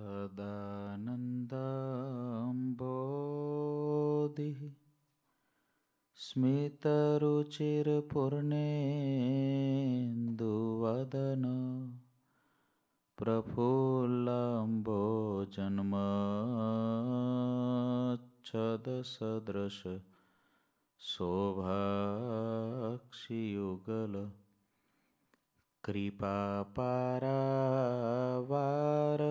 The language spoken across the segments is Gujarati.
सदानन्दम्भोधिः स्मितरुचिर्पूर्णेन्दुवदन प्रफुल्लम्बोजन्मच्छदसदृश शोभाक्षियुगल कृपापारावार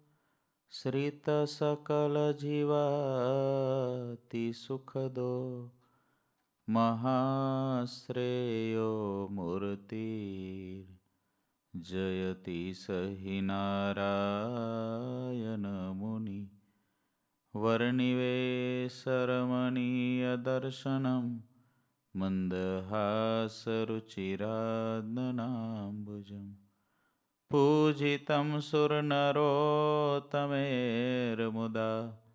श्रितसकलजीवातिसुखदो महाश्रेयो मूर्तिर्जयति सहि नारायणमुनि वर्णिवेशरमणीयदर्शनं मन्दहासरुचिरादनाम्बुजम् पूजितं सुरनरोत्तमेर्मुदा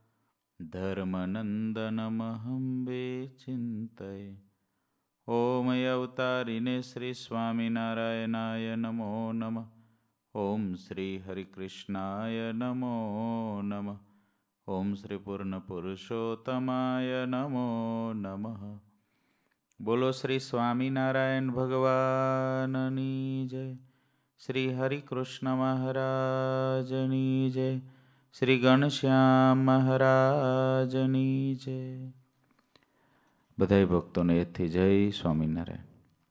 धर्मनन्दनमहं विचिन्तये। ॐ अवतारिणे श्री स्वामिनारायणाय नमो नमः। ॐ श्री हरिकृष्णाय नमो नमः। ॐ श्री पूर्णपुरुषोत्तमाय नमो नमः। बोलो श्री स्वामिनारायण भगवाननी जय। श्री हरिकृष्ण महाराजनी जय। श्री घनश्याम महाराजनी जय। बधाई भक्तों ने एथी जय स्वामिनारायण।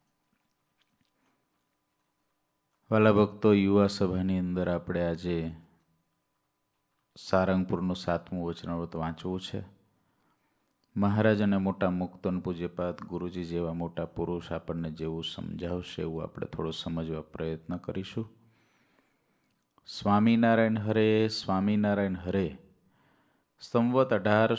वाला भक्तो, युवा सभानी अंदर आपणे आजे सारंगपुरનું 7મું વચનામૃત વાંચવું છે। મહારાજ અને મોટા મુક્તન પૂજ્યપાદ ગુરુજી જેવા મોટા પુરુષ આપણને જેવું સમજાવશે એવું આપણે થોડો સમજવા પ્રયત્ન કરીશું। સ્વામિનારાયણ હરે, સ્વામિનારાયણ હરે। સંવત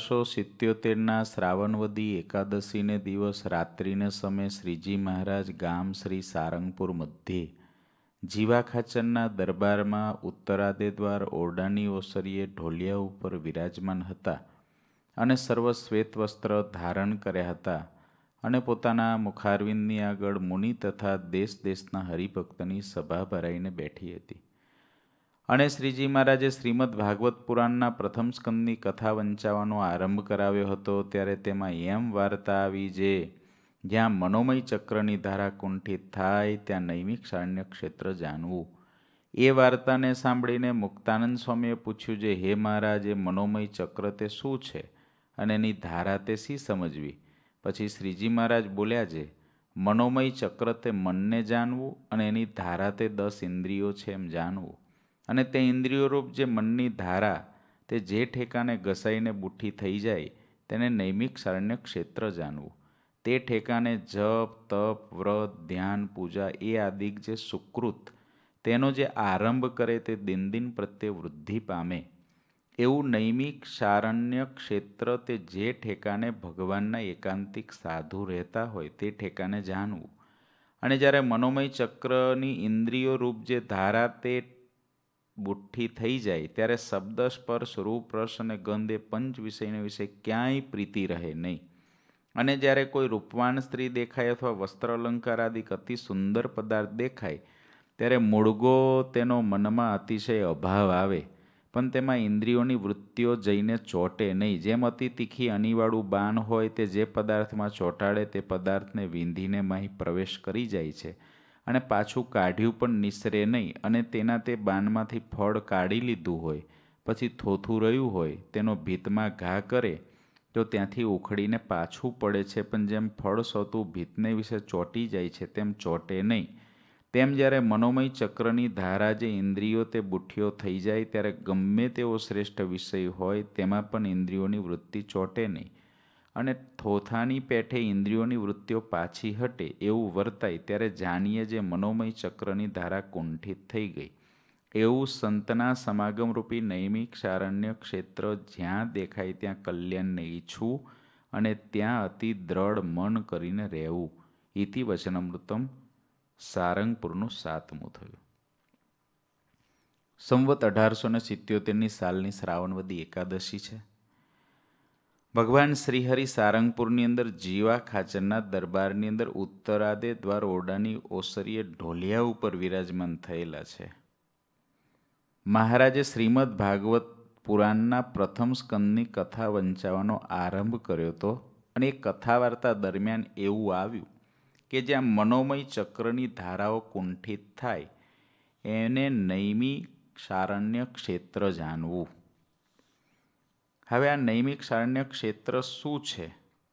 1877ના શ્રાવણવદી એકાદશીને દિવસ રાત્રિને સમય શ્રીજી મહારાજ ગામ શ્રી સારંગપુર મધ્યે જીવા ખાચરના દરબારમાં ઉત્તરાદે દ્વાર ઓરડાની ઓસરીએ ઢોલિયા ઉપર વિરાજમાન હતા અને સર્વ શ્વેત વસ્ત્ર ધારણ કર્યા હતા અને પોતાના મુખારવિંદની આગળ મુનિ તથા દેશ દેશના હરિભક્તની સભા ભરાઈને બેઠી હતી અને શ્રીજી મહારાજે શ્રીમદ ભાગવત પુરાણના પ્રથમ સ્કંદની કથા વંચાવવાનો આરંભ કરાવ્યો હતો ત્યારે તેમાં એમ વાર્તા આવી જે જ્યાં મનોમય ચક્રની ધારા કુંઠિત થાય ત્યાં નૈમિક શારણ્ય ક્ષેત્ર જાણવું। એ વાર્તાને સાંભળીને મુક્તાનંદ સ્વામીએ પૂછ્યું જે હે મહારાજ, એ મનોમય ચક્ર તે શું છે અને એની ધારા તે શી સમજવી? પછી શ્રીજી મહારાજ બોલ્યા જે મનોમય ચક્ર તે મનને જાણવું અને એની ધારા તે 10 ઇન્દ્રિયો છે એમ જાણવું અને તે ઇન્દ્રિયોરૂપ જે મનની ધારા તે જે ઠેકાને ઘસાઈને બુઠ્ઠી થઈ જાય તેને નૈમિક શારણ્ય ક્ષેત્ર જાણવું। તે ઠેકાને જપ તપ વ્રત ધ્યાન પૂજા એ આદિક જે સુકૃત તેનો જે આરંભ કરે તે દિન દિન પ્રત્યે વૃદ્ધિ પામે એવું નૈમિક શારણ્ય ક્ષેત્ર તે જે ઠેકાને ભગવાનના એકાંતિક સાધુ રહેતા હોય તે ઠેકાને જાણવું। અને જ્યારે મનોમય ચક્રની ઇન્દ્રિયો રૂપ જે ધારા તે બુઠ્ઠી થઈ જાય ત્યારે શબ્દ સ્પર્શ રૂપ રસ અને ગંધ એ પંચ વિષયને વિશે ક્યાંય પ્રીતિ રહે નહીં અને જ્યારે કોઈ રૂપવાન સ્ત્રી દેખાય અથવા વસ્ત્ર અલંકાર આદિ અતિ સુંદર પદાર્થ દેખાય ત્યારે મૂળગો તેનો મનમાં અતિશય અભાવ આવે પણ તેમાં ઇન્દ્રિયોની વૃત્તિઓ જઈને ચોંટે નહીં। જેમ અતિ તીખી અણીવાળું બાણ હોય તે જે પદાર્થમાં ચોંટાડે તે પદાર્થને વીંધીને માહી પ્રવેશ કરી જાય છે અને પાછું કાઢ્યું પણ નિસરે નહીં અને તેના તે બાણમાંથી ફળ કાઢી લીધું હોય પછી થોથું રહ્યું હોય તેનો ભીતમાં ઘા કરે તો ત્યાંથી ઉખડીને પાછું પડે છે પણ જેમ ફળ સોતું ભીતને વિશે ચોંટી જાય છે તેમ ચોંટે નહીં તેમ જ્યારે મનોમય ચક્રની ધારા જે ઇન્દ્રિયો તે બુઠ્ઠીઓ થઈ જાય ત્યારે ગમે તેવો શ્રેષ્ઠ વિષય હોય તેમાં પણ ઇન્દ્રિયોની વૃત્તિ ચોંટે નહીં અને થોથાની પેઠે ઇન્દ્રિયોની વૃત્તિઓ પાછી હટે એવું વર્તાય ત્યારે જાણીએ જે મનોમય ચક્રની ધારા કુંઠિત થઈ ગઈ। એવું સંતના સમાગમરૂપી નૈમિક શારણ્ય ક્ષેત્ર જ્યાં દેખાય ત્યાં કલ્યાણને ઈચ્છવું અને ત્યાં અતિ દ્રઢ મન કરીને રહેવું। ઇતિ વચનામૃતમ સારંગપુરનું 7મું થયું। સંવત 1877ની સાલની શ્રાવણવદી એકાદશી છે। ભગવાન શ્રીહરિ સારંગપુરની અંદર જીવા ખાચરના દરબારની અંદર ઉત્તરાદે દ્વાર ઓરડાની ઓસરીએ ઢોલિયા ઉપર વિરાજમાન થયેલા છે। મહારાજે શ્રીમદ ભાગવત પુરાણના પ્રથમ સ્કંદની કથા વંચાવવાનો આરંભ કર્યો હતો અને એ કથા વાર્તા દરમિયાન એવું આવ્યું કે જ્યાં મનોમય ચક્રની ધારાઓ કુંઠિત થાય એને નૈમિષારણ્ય ક્ષેત્ર જાણવું. હવે આ નૈમિષારણ્ય ક્ષેત્ર શું છે?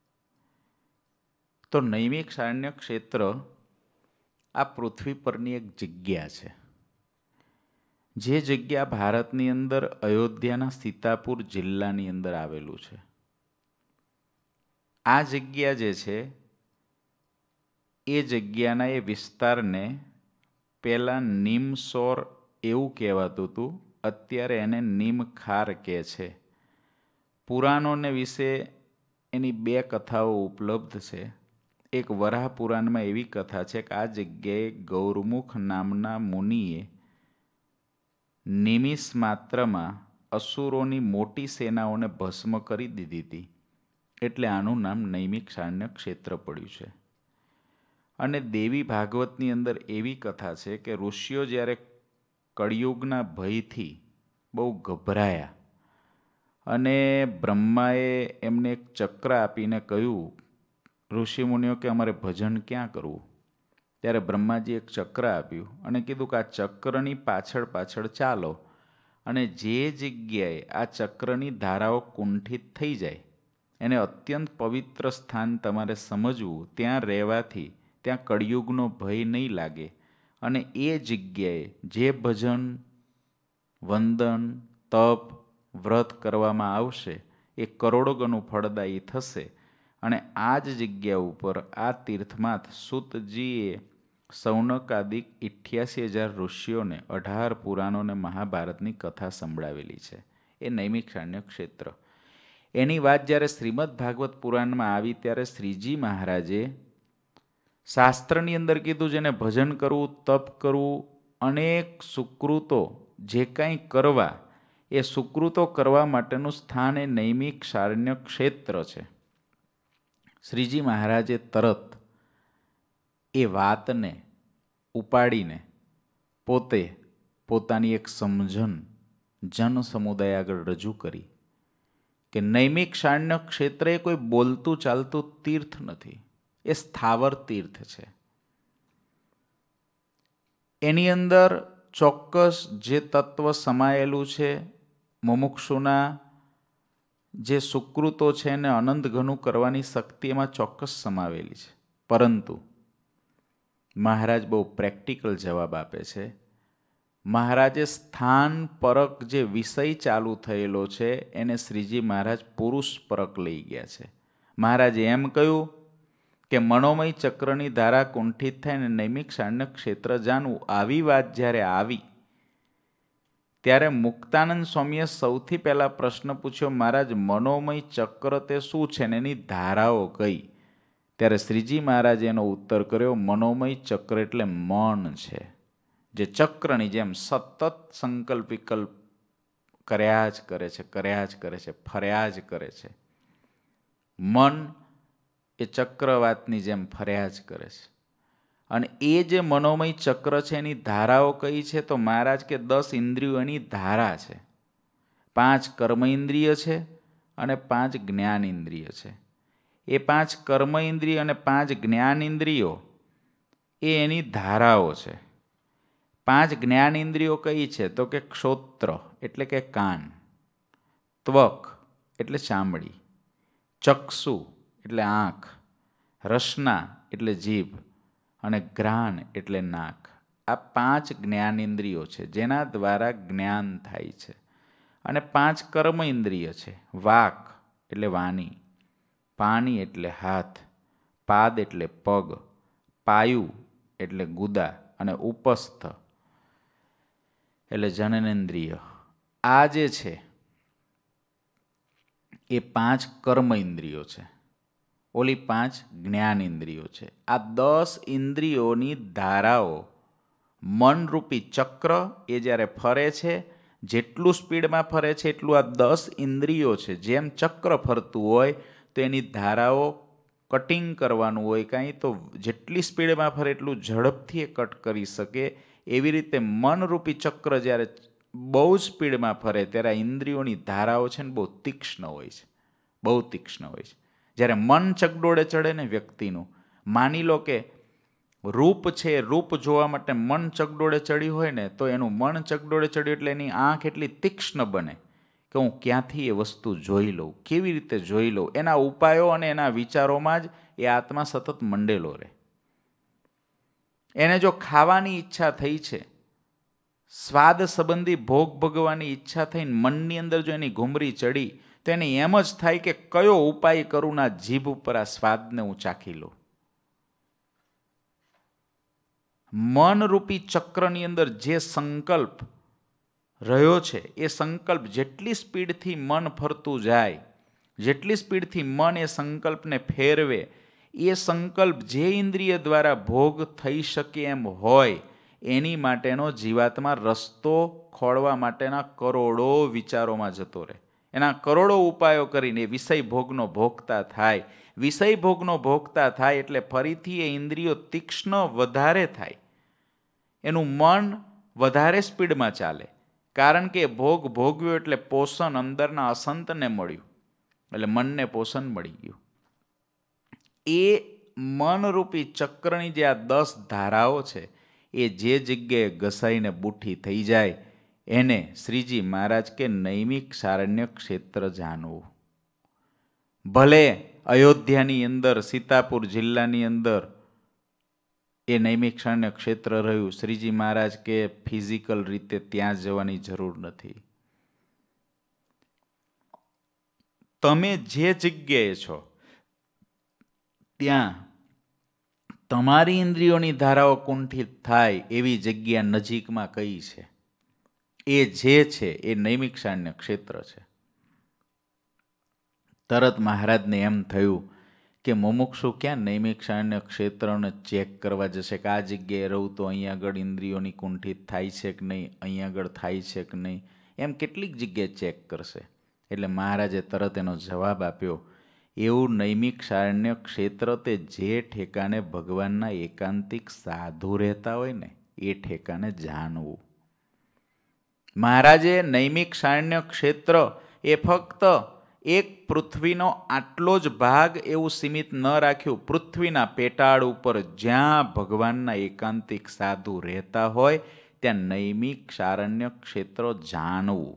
તો નૈમિષારણ્ય ક્ષેત્ર આ પૃથ્વી પરની એક જગ્યા છે, જે જગ્યા ભારતની અંદર અયોધ્યાના સીતાપુર જિલ્લાની અંદર આવેલું છે. આ જગ્યા જે છે એ જગ્યાના એ વિસ્તારને પહેલાં નીમસોર એવું કહેવાતું હતું, અત્યારે એને નીમખાર કહે છે. પુરાણોને વિશે એની બે કથાઓ ઉપલબ્ધ છે. એક વરાહ પુરાણમાં એવી કથા છે કે આ જગ્યાએ ગૌરમુખ નામના મુનિએ નિમિષ માત્રમાં અસુરોની મોટી સેનાઓને ભસ્મ કરી દીધી હતી, એટલે આનું નામ નૈમિષારણ્ય ક્ષેત્ર પડ્યું છે. અને દેવી ભાગવતની અંદર એવી કથા છે કે ઋષિઓ જ્યારે કળિયુગના ભયથી બહુ ગભરાયા અને બ્રહ્માએ એમને એક ચક્ર આપીને કહ્યું, ઋષિમુનિઓ કે અમારે ભજન ક્યાં કરવું? ત્યારે બ્રહ્માજી એક ચક્ર આપ્યું અને કીધું કે આ ચક્રની પાછળ પાછળ ચાલો, અને જે જગ્યાએ આ ચક્રની ધારાઓ કુંઠિત થઈ જાય એને અત્યંત પવિત્ર સ્થાન તમારે સમજવું, ત્યાં રહેવાથી ત્યાં કળિયુગનો ભય નહીં લાગે, અને એ જગ્યાએ જે ભજન, વંદન, તપ, વ્રત કરવામાં આવશે એ કરોડો ગણું ફળદાયી થશે. અને આ જ જગ્યા ઉપર આ તીર્થમાથ સૂતજીએ સૌનકાદિક 88,000 ઋષિઓને 18 પુરાણો અને મહાભારતની કથા સંભળાવેલી છે. એ નૈમિષારણ્ય ક્ષેત્ર. એની વાત જ્યારે શ્રીમદ ભાગવત પુરાણમાં આવી ત્યારે શ્રીજી મહારાજે શાસ્ત્રની અંદર કીધું જેને ભજન કરવું, તપ કરવું, અનેક સુકૃતો જે કાંઈ કરવા, એ સુકૃતો કરવા માટેનું સ્થાન એ નૈમિષારણ્ય ક્ષેત્ર છે. શ્રીજી મહારાજે તરત એ વાતને ઉપાડીને પોતે પોતાની એક સમજણ જન સમુદાય આગળ રજૂ કરી કે નૈમિષારણ્ય ક્ષેત્ર એ કોઈ બોલતું ચાલતું તીર્થ નથી, એ સ્થાવર તીર્થ છે. એની અંદર ચોક્કસ જે તત્વ સમાયેલું છે, મુમુક્ષુના જે સુકૃતો છે એને અનંત ઘણું કરવાની શક્તિ એમાં ચોક્કસ સમાવેલી છે. પરંતુ મહારાજ બહુ પ્રેક્ટિકલ જવાબ આપે છે. મહારાજે સ્થાન પરક જે વિષય ચાલુ થયેલો છે એને શ્રીજી મહારાજ પુરુષ પરક લઈ ગયા છે. મહારાજે એમ કહ્યું કે મનોમય ચક્રની ધારા કુંઠિત થાય ને નૈમિષારણ્ય ક્ષેત્ર જાણવું. આવી વાત જ્યારે આવી ત્યારે મુક્તાનંદ સ્વામીએ સૌથી પહેલા પ્રશ્ન પૂછ્યો, મહારાજ મનોમય ચક્ર તે શું છે ને એની ધારાઓ કઈ? ત્યારે શ્રીજી મહારાજે એનો ઉત્તર કર્યો, મનોમય ચક્ર એટલે મન છે, જે ચક્રની જેમ સતત સંકલ્પ વિકલ્પ કર્યા જ કરે છે, ફર્યા જ કરે છે. મન એ ચક્રવાતની જેમ ફર્યા જ કરે છે. અને એ જે મનોમય ચક્ર છે એની ધારાઓ કઈ છે? તો મહારાજ કે 10 ઇન્દ્રિયો એની ધારા છે. 5 કર્મ ઇન્દ્રિય છે અને 5 જ્ઞાન ઇન્દ્રિય છે. એ 5 કર્મ ઇન્દ્રિય અને 5 જ્ઞાન ઇન્દ્રિયો એ એની ધારાઓ છે. 5 જ્ઞાન ઇન્દ્રિયો કઈ છે? તો કે ક્ષોત્ર એટલે કે કાન, ત્વક એટલે ચામડી, ચક્ષુ એટલે આંખ, રસના એટલે જીભ અને ઘ્રાણ એટલે નાક. આ 5 જ્ઞાન ઇન્દ્રિયો છે જેના દ્વારા જ્ઞાન થાય છે. અને 5 કર્મ ઇન્દ્રિય છે. વાક એટલે વાણી, પાણી એટલે હાથ, પાદ એટલે પગ, પાયુ એટલે ગુદા અને ઉપસ્થ એટલે જનનેન્દ્રિય. આ જે છે એ 5 કર્મ ઇન્દ્રિયો છે, ઓલી 5 જ્ઞાન ઇન્દ્રિયો છે. આ 10 ઇન્દ્રિયોની ધારાઓ મનરૂપી ચક્ર એ જ્યારે ફરે છે, જેટલું સ્પીડમાં ફરે છે એટલું આ 10 ઇન્દ્રિયો છે જેમ ચક્ર ફરતું હોય તો એની ધારાઓ કટિંગ કરવાનું હોય કાંઈ, તો જેટલી સ્પીડમાં ફરે એટલું ઝડપથી એ કટ કરી શકે. એવી રીતે મનરૂપી ચક્ર જ્યારે બહુ સ્પીડમાં ફરે ત્યારે આ ઇન્દ્રિયોની ધારાઓ છે ને બહુ તીક્ષ્ણ હોય છે, બહુ તીક્ષ્ણ હોય છે. જ્યારે મન ચકડોળે ચડે ને વ્યક્તિનું, માની લો કે રૂપ છે, રૂપ જોવા માટે મન ચકડોળે ચડ્યું હોય ને, તો એનું મન ચકડોળે ચડ્યું એટલે એની આંખ એટલી તીક્ષ્ણ બને કે હું ક્યાંથી એ વસ્તુ જોઈ લઉં, કેવી રીતે જોઈ લઉં. એના ઉપાયો અને એના વિચારોમાં જ એ આત્મા સતત મંડેલો રહે. એને જો ખાવાની ઈચ્છા થઈ છે, સ્વાદ સંબંધી ભોગ ભોગવવાની ઈચ્છા થઈને મનની અંદર જો એની ઘૂમરી ચડી, તો એને એમ જ થાય કે કયો ઉપાય કરું ના જીભ ઉપર આ સ્વાદને હું ચાખી લઉં. મનરૂપી ચક્રની અંદર જે સંકલ્પ રહ્યો છે, એ સંકલ્પ જેટલી સ્પીડથી મન ફરતું જાય, જેટલી સ્પીડથી મન એ સંકલ્પને ફેરવે, એ સંકલ્પ જે ઇન્દ્રિય દ્વારા ભોગ થઈ શકે એમ હોય, એની માટેનો જીવાત્મા રસ્તો ખોળવા માટેના કરોડો વિચારોમાં જતો રહે. એના કરોડો ઉપાયો કરીને વિષય ભોગનો ભોગતા થાય. વિષય ભોગનો ભોગતા થાય એટલે ફરીથી એ ઇન્દ્રિયો તીક્ષ્ણ વધારે થાય, એનું મન વધારે સ્પીડમાં ચાલે. કારણ કે ભોગ ભોગવ્યો એટલે પોષણ અંદરના અસંતને મળ્યું, એટલે મનને પોષણ મળી ગયું. એ મનરૂપી ચક્રની જે આ 10 ધારાઓ છે, એ જે જગ્યાએ ઘસાઈને બુઠ્ઠી થઈ જાય, એને શ્રીજી મહારાજ કે નૈમિક સારણ્ય ક્ષેત્ર જાણવું. ભલે અયોધ્યાની અંદર, સીતાપુર જિલ્લાની અંદર એ નૈમિક સારણ્ય ક્ષેત્ર રહ્યું, શ્રીજી મહારાજ કે ફિઝિકલ રીતે ત્યાં જવાની જરૂર નથી. તમે જે જગ્યાએ છો ત્યાં તમારી ઇન્દ્રિયોની ધારાઓ કુંઠિત થાય એવી જગ્યા નજીકમાં કઈ છે? એ જે છે એ નૈમિક સારણ્ય ક્ષેત્ર છે. તરત મહારાજને એમ થયું કે મુમુક્ષુ ક્યાં નૈમિક સારણ્ય ક્ષેત્રને ચેક કરવા જશે કે આ જગ્યાએ રહું તો અહીંયા આગળ ઇન્દ્રિયોની કુંઠિત થાય છે કે નહીં, અહીંયા આગળ થાય છે કે નહીં, એમ કેટલીક જગ્યાએ ચેક કરશે. એટલે મહારાજે તરત એનો જવાબ આપ્યો, એવું નૈમિક સારણ્ય ક્ષેત્ર તે જે ઠેકાને ભગવાનના એકાંતિક સાધુ રહેતા હોય ને, એ ઠેકાને જાણવું. મહારાજે નૈમિક સારણ્ય ક્ષેત્ર એ ફક્ત એક પૃથ્વીનો આટલો જ ભાગ એવું સીમિત ન રાખ્યું. પૃથ્વીના પેટાળ ઉપર જ્યાં ભગવાનના એકાંતિક સાધુ રહેતા હોય ત્યાં નૈમિક સારણ્ય ક્ષેત્ર જાણવું.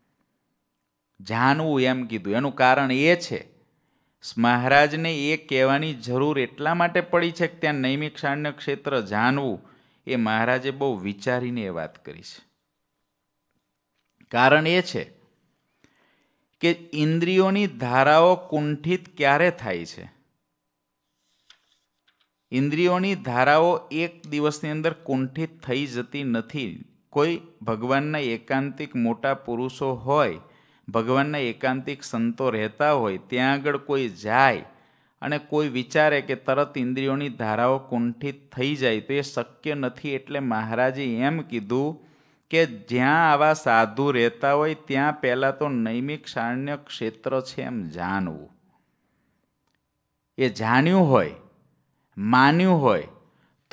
જાણવું એમ કીધું. એનું કારણ એ છે, મહારાજને એ કહેવાની જરૂર એટલા માટે પડી છે કે ત્યાં નૈમિક સારણ્ય ક્ષેત્ર જાણવું, એ મહારાજે બહુ વિચારીને એ વાત કરી છે. કારણ એ છે કે ઇન્દ્રિયોની ધારાઓ કુંઠિત ક્યારે થાય છે? ઇન્દ્રિયોની ધારાઓ એક દિવસની અંદર કુંઠિત થઈ જતી નથી. કોઈ ભગવાનના એકાંતિક મોટા પુરુષો હોય, ભગવાનના એકાંતિક સંતો રહેતા હોય, ત્યાં આગળ કોઈ જાય અને કોઈ વિચારે કે તરત ઇન્દ્રિયોની ધારાઓ કુંઠિત થઈ જાય, તો એ શક્ય નથી. એટલે મહારાજે એમ કીધું કે જ્યાં આવા સાધુ રહેતા હોય ત્યાં પહેલાં તો નૈમિક સારણ્ય ક્ષેત્ર છે એમ જાણવું. એ જાણ્યું હોય, માન્યું હોય તો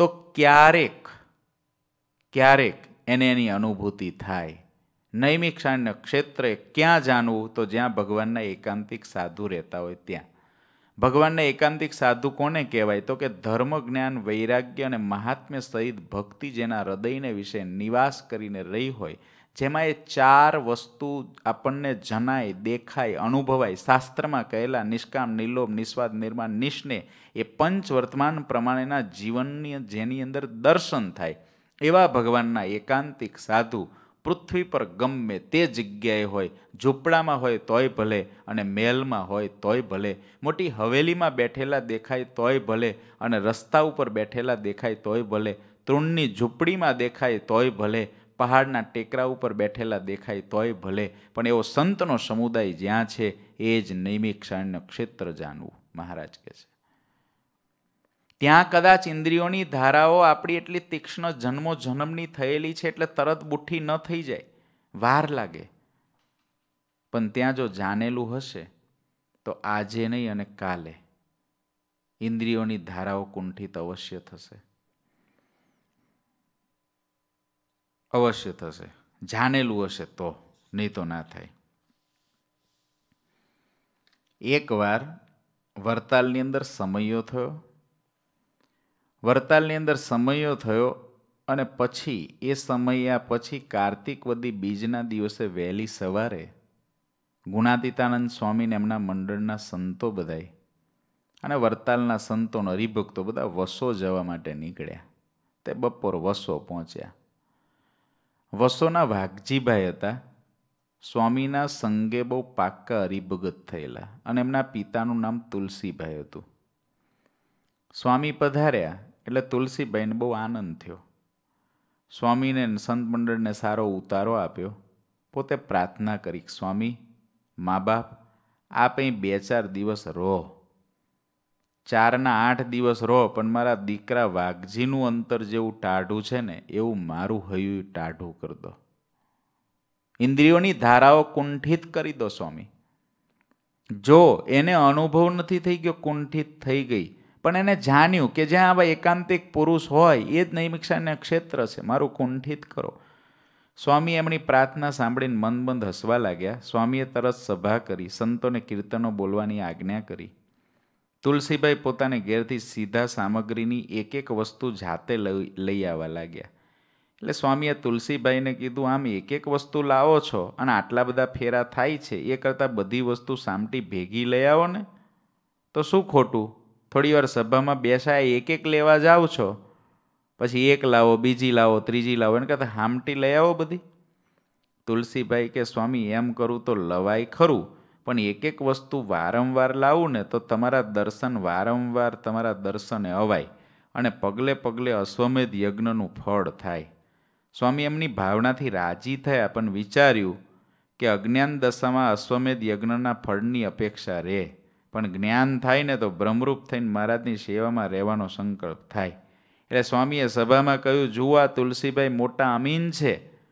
ક્યારેક એને એની અનુભૂતિ થાય. નૈમિક સારણ્ય ક્ષેત્રે ક્યાં જાણવું? તો જ્યાં ભગવાનના એકાંતિક સાધુ રહેતા હોય ત્યાં. ભગવાનના એકાંતિક સાધુ કોને કહેવાય? તો કે ધર્મ, જ્ઞાન, વૈરાગ્ય અને મહાત્મ્ય સહિત ભક્તિ જેના હૃદયને વિશે નિવાસ કરીને રહી હોય, જેમાં એ 4 વસ્તુ આપણને જણાય, દેખાય, અનુભવાય, શાસ્ત્રમાં કહેલા નિષ્કામ, નિર્લોભ, નિસ્વાર્થ, નિર્માણ, નિષ્ને, એ પંચ વર્તમાન પ્રમાણેના જીવનની જેની અંદર દર્શન થાય, એવા ભગવાનના એકાંતિક સાધુ પૃથ્વી પર ગમે તે જગ્યાએ હોય, ઝૂંપડામાં હોય તોય ભલે, અને મહેલમાં હોય તોય ભલે, મોટી હવેલીમાં બેઠેલા દેખાય તોય ભલે, અને રસ્તા ઉપર બેઠેલા દેખાય તોય ભલે, તૃણની ઝૂંપડીમાં દેખાય તોય ભલે, પહાડના ટેકરા ઉપર બેઠેલા દેખાય તોય ભલે, પણ એવો સંતનો સમુદાય જ્યાં છે એ જ નૈમિક સારણ્ય ક્ષેત્ર જાણવું, મહારાજ કહે છે. ત્યાં કદાચ ઇન્દ્રિયોની ધારાઓ આપણી એટલી તીક્ષ્ણ જન્મો જન્મની થયેલી છે એટલે તરત બુઠ્ઠી ન થઈ જાય, વાર લાગે. પણ ત્યાં જો જાણેલું હશે તો આજે નહીં અને કાલે ઇન્દ્રિયોની ધારાઓ કુંઠિત અવશ્ય થશે, અવશ્ય થશે. જાણેલું હશે તો, નહીં તો ના થાય. એકવાર વરતાલની અંદર સમયો થયો. વરતાલની અંદર સમયો થયો અને પછી એ સમયા પછી કાર્તિક વદી બીજના દિવસે વહેલી સવારે ગુણાતીતાનંદ સ્વામીને એમના મંડળના સંતો બધાય અને વરતાલના સંતોનો હરિભક્તો બધા વસો જવા માટે નીકળ્યા. તે બપોર વસો પહોંચ્યા. વસોના વાઘજીભાઈ હતા. સ્વામીના સંગે બહુ પાક્કા હરિભગત થયેલા અને એમના પિતાનું નામ તુલસીભાઈ હતું. સ્વામી પધાર્યા એટલે તુલસીભાઈને બહુ આનંદ થયો. સ્વામીને સંત મંડળને સારો ઉતારો આપ્યો. પોતે પ્રાર્થના કરી, સ્વામી મા બાપ આપ અહીં 2-4 દિવસ રહો, 4ના 8 દિવસ રહો, પણ મારા દીકરા વાઘજીનું અંતર જેવું ટાઢું છે ને એવું મારું હૈયું ટાઢું કરી દો. ઇન્દ્રિયોની ધારાઓ કુંઠિત કરી દો સ્વામી. જો એને અનુભવ નથી થઈ ગયો, કુંઠિત થઈ ગઈ, પણ એને જાણ્યું કે જ્યાં આવા એકાંતિક પુરુષ હોય એ જ નૈમિષારણ્ય ક્ષેત્ર છે, મારું કુંઠિત કરો. સ્વામી એમની પ્રાર્થના સાંભળીને મંદ હસવા લાગ્યા. સ્વામીએ તરત સભા કરી, સંતોને કીર્તનો બોલવાની આજ્ઞા કરી. તુલસીભાઈ પોતાને ઘેરથી સીધા સામગ્રીની એક વસ્તુ જાતે લઈ આવવા લાગ્યા. એટલે સ્વામીએ તુલસીભાઈને કીધું, આમ એક વસ્તુ લાવો છો અને આટલા બધા ફેરા થાય છે, એ કરતાં બધી વસ્તુ સામટી ભેગી લઈ આવો ને તો શું ખોટું? થોડી વાર સભામાં બેસાય એક લેવા જાઓ છો, પછી એક લાવો, બીજી લાવો, ત્રીજી લાવો, એને કરતાં હામટી લઈ આવો બધી. તુલસીભાઈ કે સ્વામી એમ કરું તો લવાય ખરું, પણ એક વસ્તુ વારંવાર લાવું ને તો તમારા દર્શન વારંવાર તમારા દર્શને અવાય અને પગલે પગલે અશ્વમેધ યજ્ઞનું ફળ થાય. સ્વામી એમની ભાવનાથી રાજી થયા, પણ વિચાર્યું કે અજ્ઞાન દશામાં અશ્વમેધ યજ્ઞના ફળની અપેક્ષા રહે, પણ જ્ઞાન થાય ને તો બ્રહ્મરૂપ થઈને મહારાજની સેવામાં રહેવાનો સંકલ્પ થાય. એટલે સ્વામીએ સભામાં કહ્યું, જુઓ આ તુલસીભાઈ મોટા અમીન છે,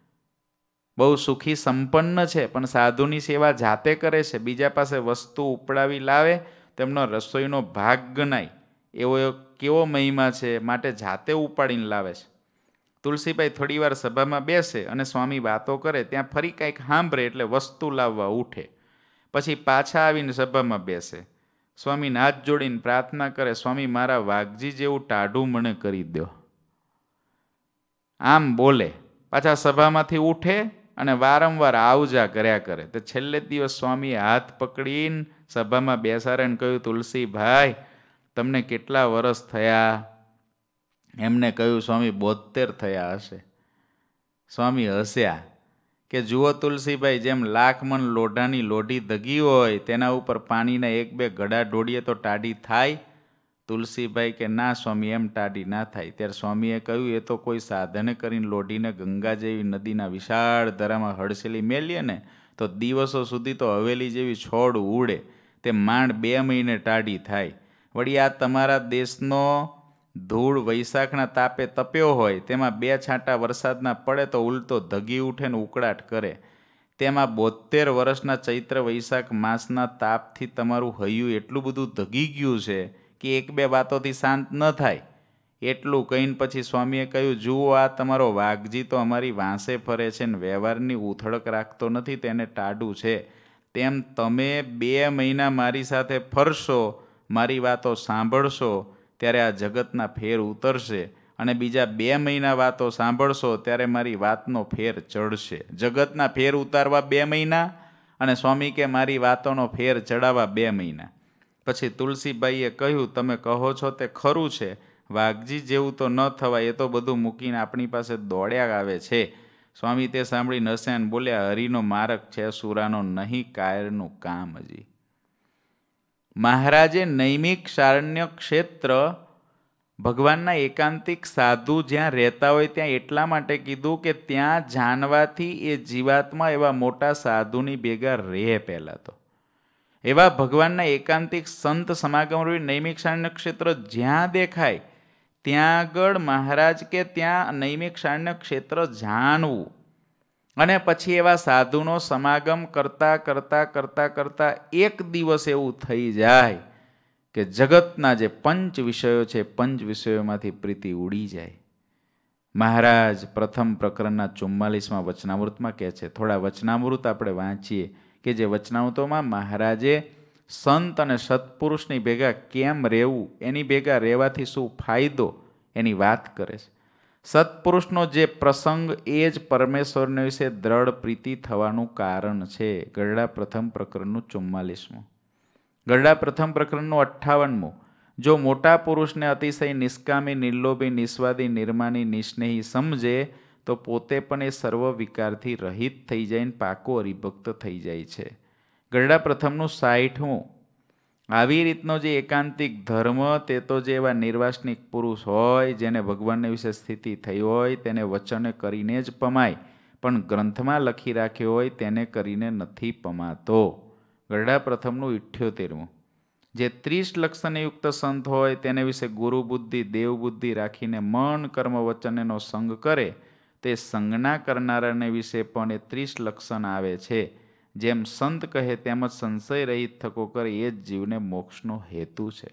બહુ સુખી સંપન્ન છે, પણ સાધુની સેવા જાતે કરે છે, બીજા પાસે વસ્તુ ઉપડાવી લાવે તેમનો રસોઈનો ભાગ ગણાય એવો કેવો મહિમા છે, માટે જાતે ઉપાડીને લાવે છે. તુલસીભાઈ થોડી વાર સભામાં બેસે અને સ્વામી વાતો કરે, ત્યાં ફરી કંઈક સાંભળે એટલે વસ્તુ લાવવા ઉઠે, પછી પાછા આવીને સભામાં બેસે. સ્વામીને હાથ જોડીને પ્રાર્થના કરે, સ્વામી મારા વાઘજી જેવું ટાઢું મને કરી દો. આમ બોલે, પાછા સભામાંથી ઉઠે અને વારંવાર આવજા કર્યા કરે. તો છેલ્લે દિવસ સ્વામીએ હાથ પકડીને સભામાં બેસાડીને કહ્યું, તુલસીભાઈ તમને કેટલા વર્ષ થયા? એમને કહ્યું, સ્વામી 72 થયા હશે. સ્વામી હસ્યા કે જુઓ તુલસીભાઈ, જેમ 1,00,000 મણ લોઢાની લોઢી દગી હોય તેના ઉપર પાણીના 1-2 ઘડા ઢોળીએ તો ટાઢી થાય? તુલસીભાઈ કે ના સ્વામી, એમ ટાઢી ના થાય. ત્યારે સ્વામીએ કહ્યું, એ તો કોઈ સાધને કરીને લોઢીને ગંગા જેવી નદીના વિશાળ ધરામાં હડસેલી મેલીએ ને તો દિવસો સુધી તો હવેલી જેવી છોડ ઉડે, તે માંડ 2 મહિને ટાઢી થાય. વળી આ તમારા દેશનો ધૂળ વૈશાખના તાપે તપ્યો હોય, તેમાં 2 છાંટા વરસાદના પડે તો ઉલટો ધગી ઉઠે ને ઉકળાટ કરે. તેમાં 72 વર્ષના ચૈત્ર વૈશાખ માસના તાપથી તમારું હૈયું એટલું બધું ધગી ગયું છે કે 1-2 વાતોથી શાંત ન થાય. એટલું કહીને પછી સ્વામીએ કહ્યું, જુઓ આ તમારો વાઘજી તો અમારી વાંસે ફરે છે ને વ્યવહારની ઉથળક રાખતો નથી, તેને ટાઢું છે. તેમ તમે 2 મહિના મારી સાથે ફરશો, મારી વાતો સાંભળશો, ત્યારે આ જગતના ફેર ઉતરશે અને બીજા 2 મહિના વાતો સાંભળશો ત્યારે મારી વાતનો ફેર ચડશે. જગતના ફેર ઉતારવા 2 મહિના અને સ્વામી કે મારી વાતોનો ફેર ચડાવવા 2 મહિના. પછી તુલસીબાઈએ કહ્યું, તમે કહો છો તે ખરું છે, વાઘજી જેવું તો ન થવાય, એ તો બધું મૂકીને આપણી પાસે દોડ્યા આવે છે. સ્વામી તે સાંભળીને હસ્યા અને બોલ્યા, હરિનો માર્ગ છે સુરાનો નહીં, કાયરનું કામ. હજી મહારાજે નૈમિષારણ્ય ક્ષેત્ર ભગવાનના એકાંતિક સાધુ જ્યાં રહેતા હોય ત્યાં એટલા માટે કીધું કે ત્યાં જાણવાથી એ જીવાત્મા એવા મોટા સાધુની ભેગા રહે. પહેલાં તો એવા ભગવાનના એકાંતિક સંત સમાગમ નૈમિષારણ્ય ક્ષેત્ર જ્યાં દેખાય ત્યાં આગળ મહારાજ કે ત્યાં નૈમિષારણ્ય ક્ષેત્ર જાણવું અને પછી એવા સાધુનો સમાગમ કરતાં કરતાં કરતાં કરતાં એક દિવસ એવું થઈ જાય કે જગતના જે 5 વિષયો છે 5 વિષયોમાંથી પ્રીતિ ઉડી જાય. મહારાજ પ્રથમ પ્રકરણના 44માં વચનામૃતમાં કહે છે. થોડા વચનામૃત આપણે વાંચીએ કે જે વચનામૃતોમાં મહારાજે સંત અને સત્પુરુષની ભેગા કેમ રહેવું, એની ભેગા રહેવાથી શું ફાયદો, એની વાત કરે છે. સત્પુરુષનો જે પ્રસંગ એ જ પરમેશ્વરને વિશે દ્રઢ પ્રીતિ થવાનું કારણ છે. ગરડા પ્રથમ પ્રકરણનું 44મું. ગરડા પ્રથમ પ્રકરણનું 58મું. જો મોટા પુરુષને અતિશય નિષ્કામી, નિર્લોભી, નિસ્વાદી, નિર્માની, નિસ્નેહી સમજે તો પોતે પણ એ સર્વ વિકારથી રહિત થઈ જાય ને પાકો હરિભક્ત થઈ જાય છે. ગરડા પ્રથમનું 60મું. આવી રીતનો જે એકાંતિક ધર્મ તે તો જે એવા નિર્વાસનિક પુરુષ હોય, જેને ભગવાનને વિશે સ્થિતિ થઈ હોય, તેને વચને કરીને જ પમાય, પણ ગ્રંથમાં લખી રાખ્યો હોય તેને કરીને નથી પમાતો. ગરડા પ્રથમનું 78મું. જે 30 લક્ષણયુક્ત સંત હોય તેને વિશે ગુરુ બુદ્ધિ, દેવ બુદ્ધિ રાખીને મન કર્મ વચન એનો સંગ કરે, તે સંજ્ઞા કરનારાને વિશે પણ એ 30 લક્ષણ આવે છે. જેમ સંત કહે તેમજ સંશય રહિત થકો કરે એ જ જીવને મોક્ષનો હેતુ છે.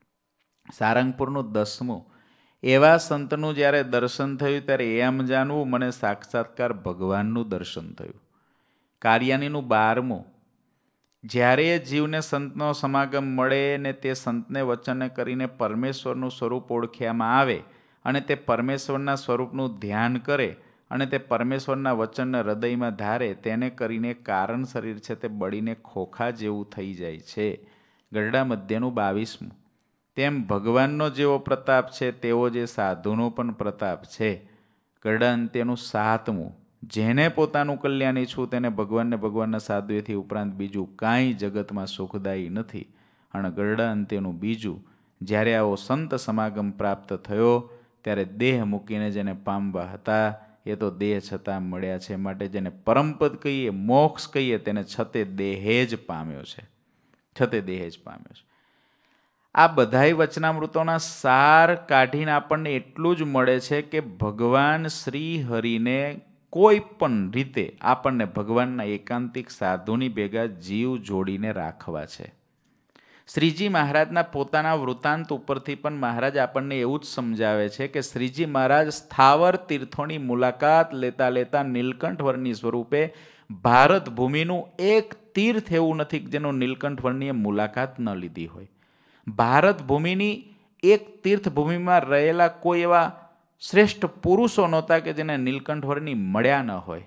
સારંગપુરનું 10મું. એવા સંતનું જ્યારે દર્શન થયું ત્યારે એમ જાણવું મને સાક્ષાત્કાર ભગવાનનું દર્શન થયું. કારિયાનીનું 12મું. જ્યારે જીવને સંતનો સમાગમ મળે ને તે સંતને વચને કરીને પરમેશ્વરનું સ્વરૂપ ઓળખ્યામાં આવે અને તે પરમેશ્વરના સ્વરૂપનું ધ્યાન કરે અને તે પરમેશ્વરના વચનને હૃદયમાં ધારે, તેને કરીને કારણ શરીર છે તે બળીને ખોખા જેવું થઈ જાય છે. ગરડા મધ્યનું 22મું. તેમ ભગવાનનો જેવો પ્રતાપ છે તેવો જે સાધુનો પણ પ્રતાપ છે. ગરડા અંત્યનું 7મું. જેને પોતાનું કલ્યાણ ઈચ્છવું તેને ભગવાનના સાધુએથી ઉપરાંત બીજું કાંઈ જગતમાં સુખદાયી નથી. અને ગરડા અંત્યનું 2. જ્યારે આવો સંત સમાગમ પ્રાપ્ત થયો ત્યારે દેહ મૂકીને જેને પામવા હતા એ તો દેહ છતાં મળ્યા છે. માટે જેને પરમપદ કહીએ, મોક્ષ કહીએ, તેને છતે દેહે જ પામ્યો છે. છતે દેહે જ પામ્યો છે. આ બધાય વચનામૃતોના સાર કાઢીને આપણને એટલું જ મળે છે કે ભગવાન શ્રી હરિને કોઈ પણ રીતે આપણને ભગવાનના એકાંતિક સાધુની ભેગા જીવ જોડીને રાખવા છે. શ્રીજી મહારાજના પોતાના વૃત્તાંત ઉપરથી પણ મહારાજ આપણને એવું જ સમજાવે છે કે શ્રીજી મહારાજ સ્થાવર તીર્થોની મુલાકાત લેતા લેતા નીલકંઠવર્ણી સ્વરૂપે ભારત ભૂમિનું એક તીર્થ એવું નથી જેનું નીલકંઠવર્ણીએ મુલાકાત ન લીધી હોય. ભારત ભૂમિની એક તીર્થભૂમિમાં રહેલા કોઈ એવા શ્રેષ્ઠ પુરુષો નહોતા કે જેને નીલકંઠવર્ણી મળ્યા ન હોય.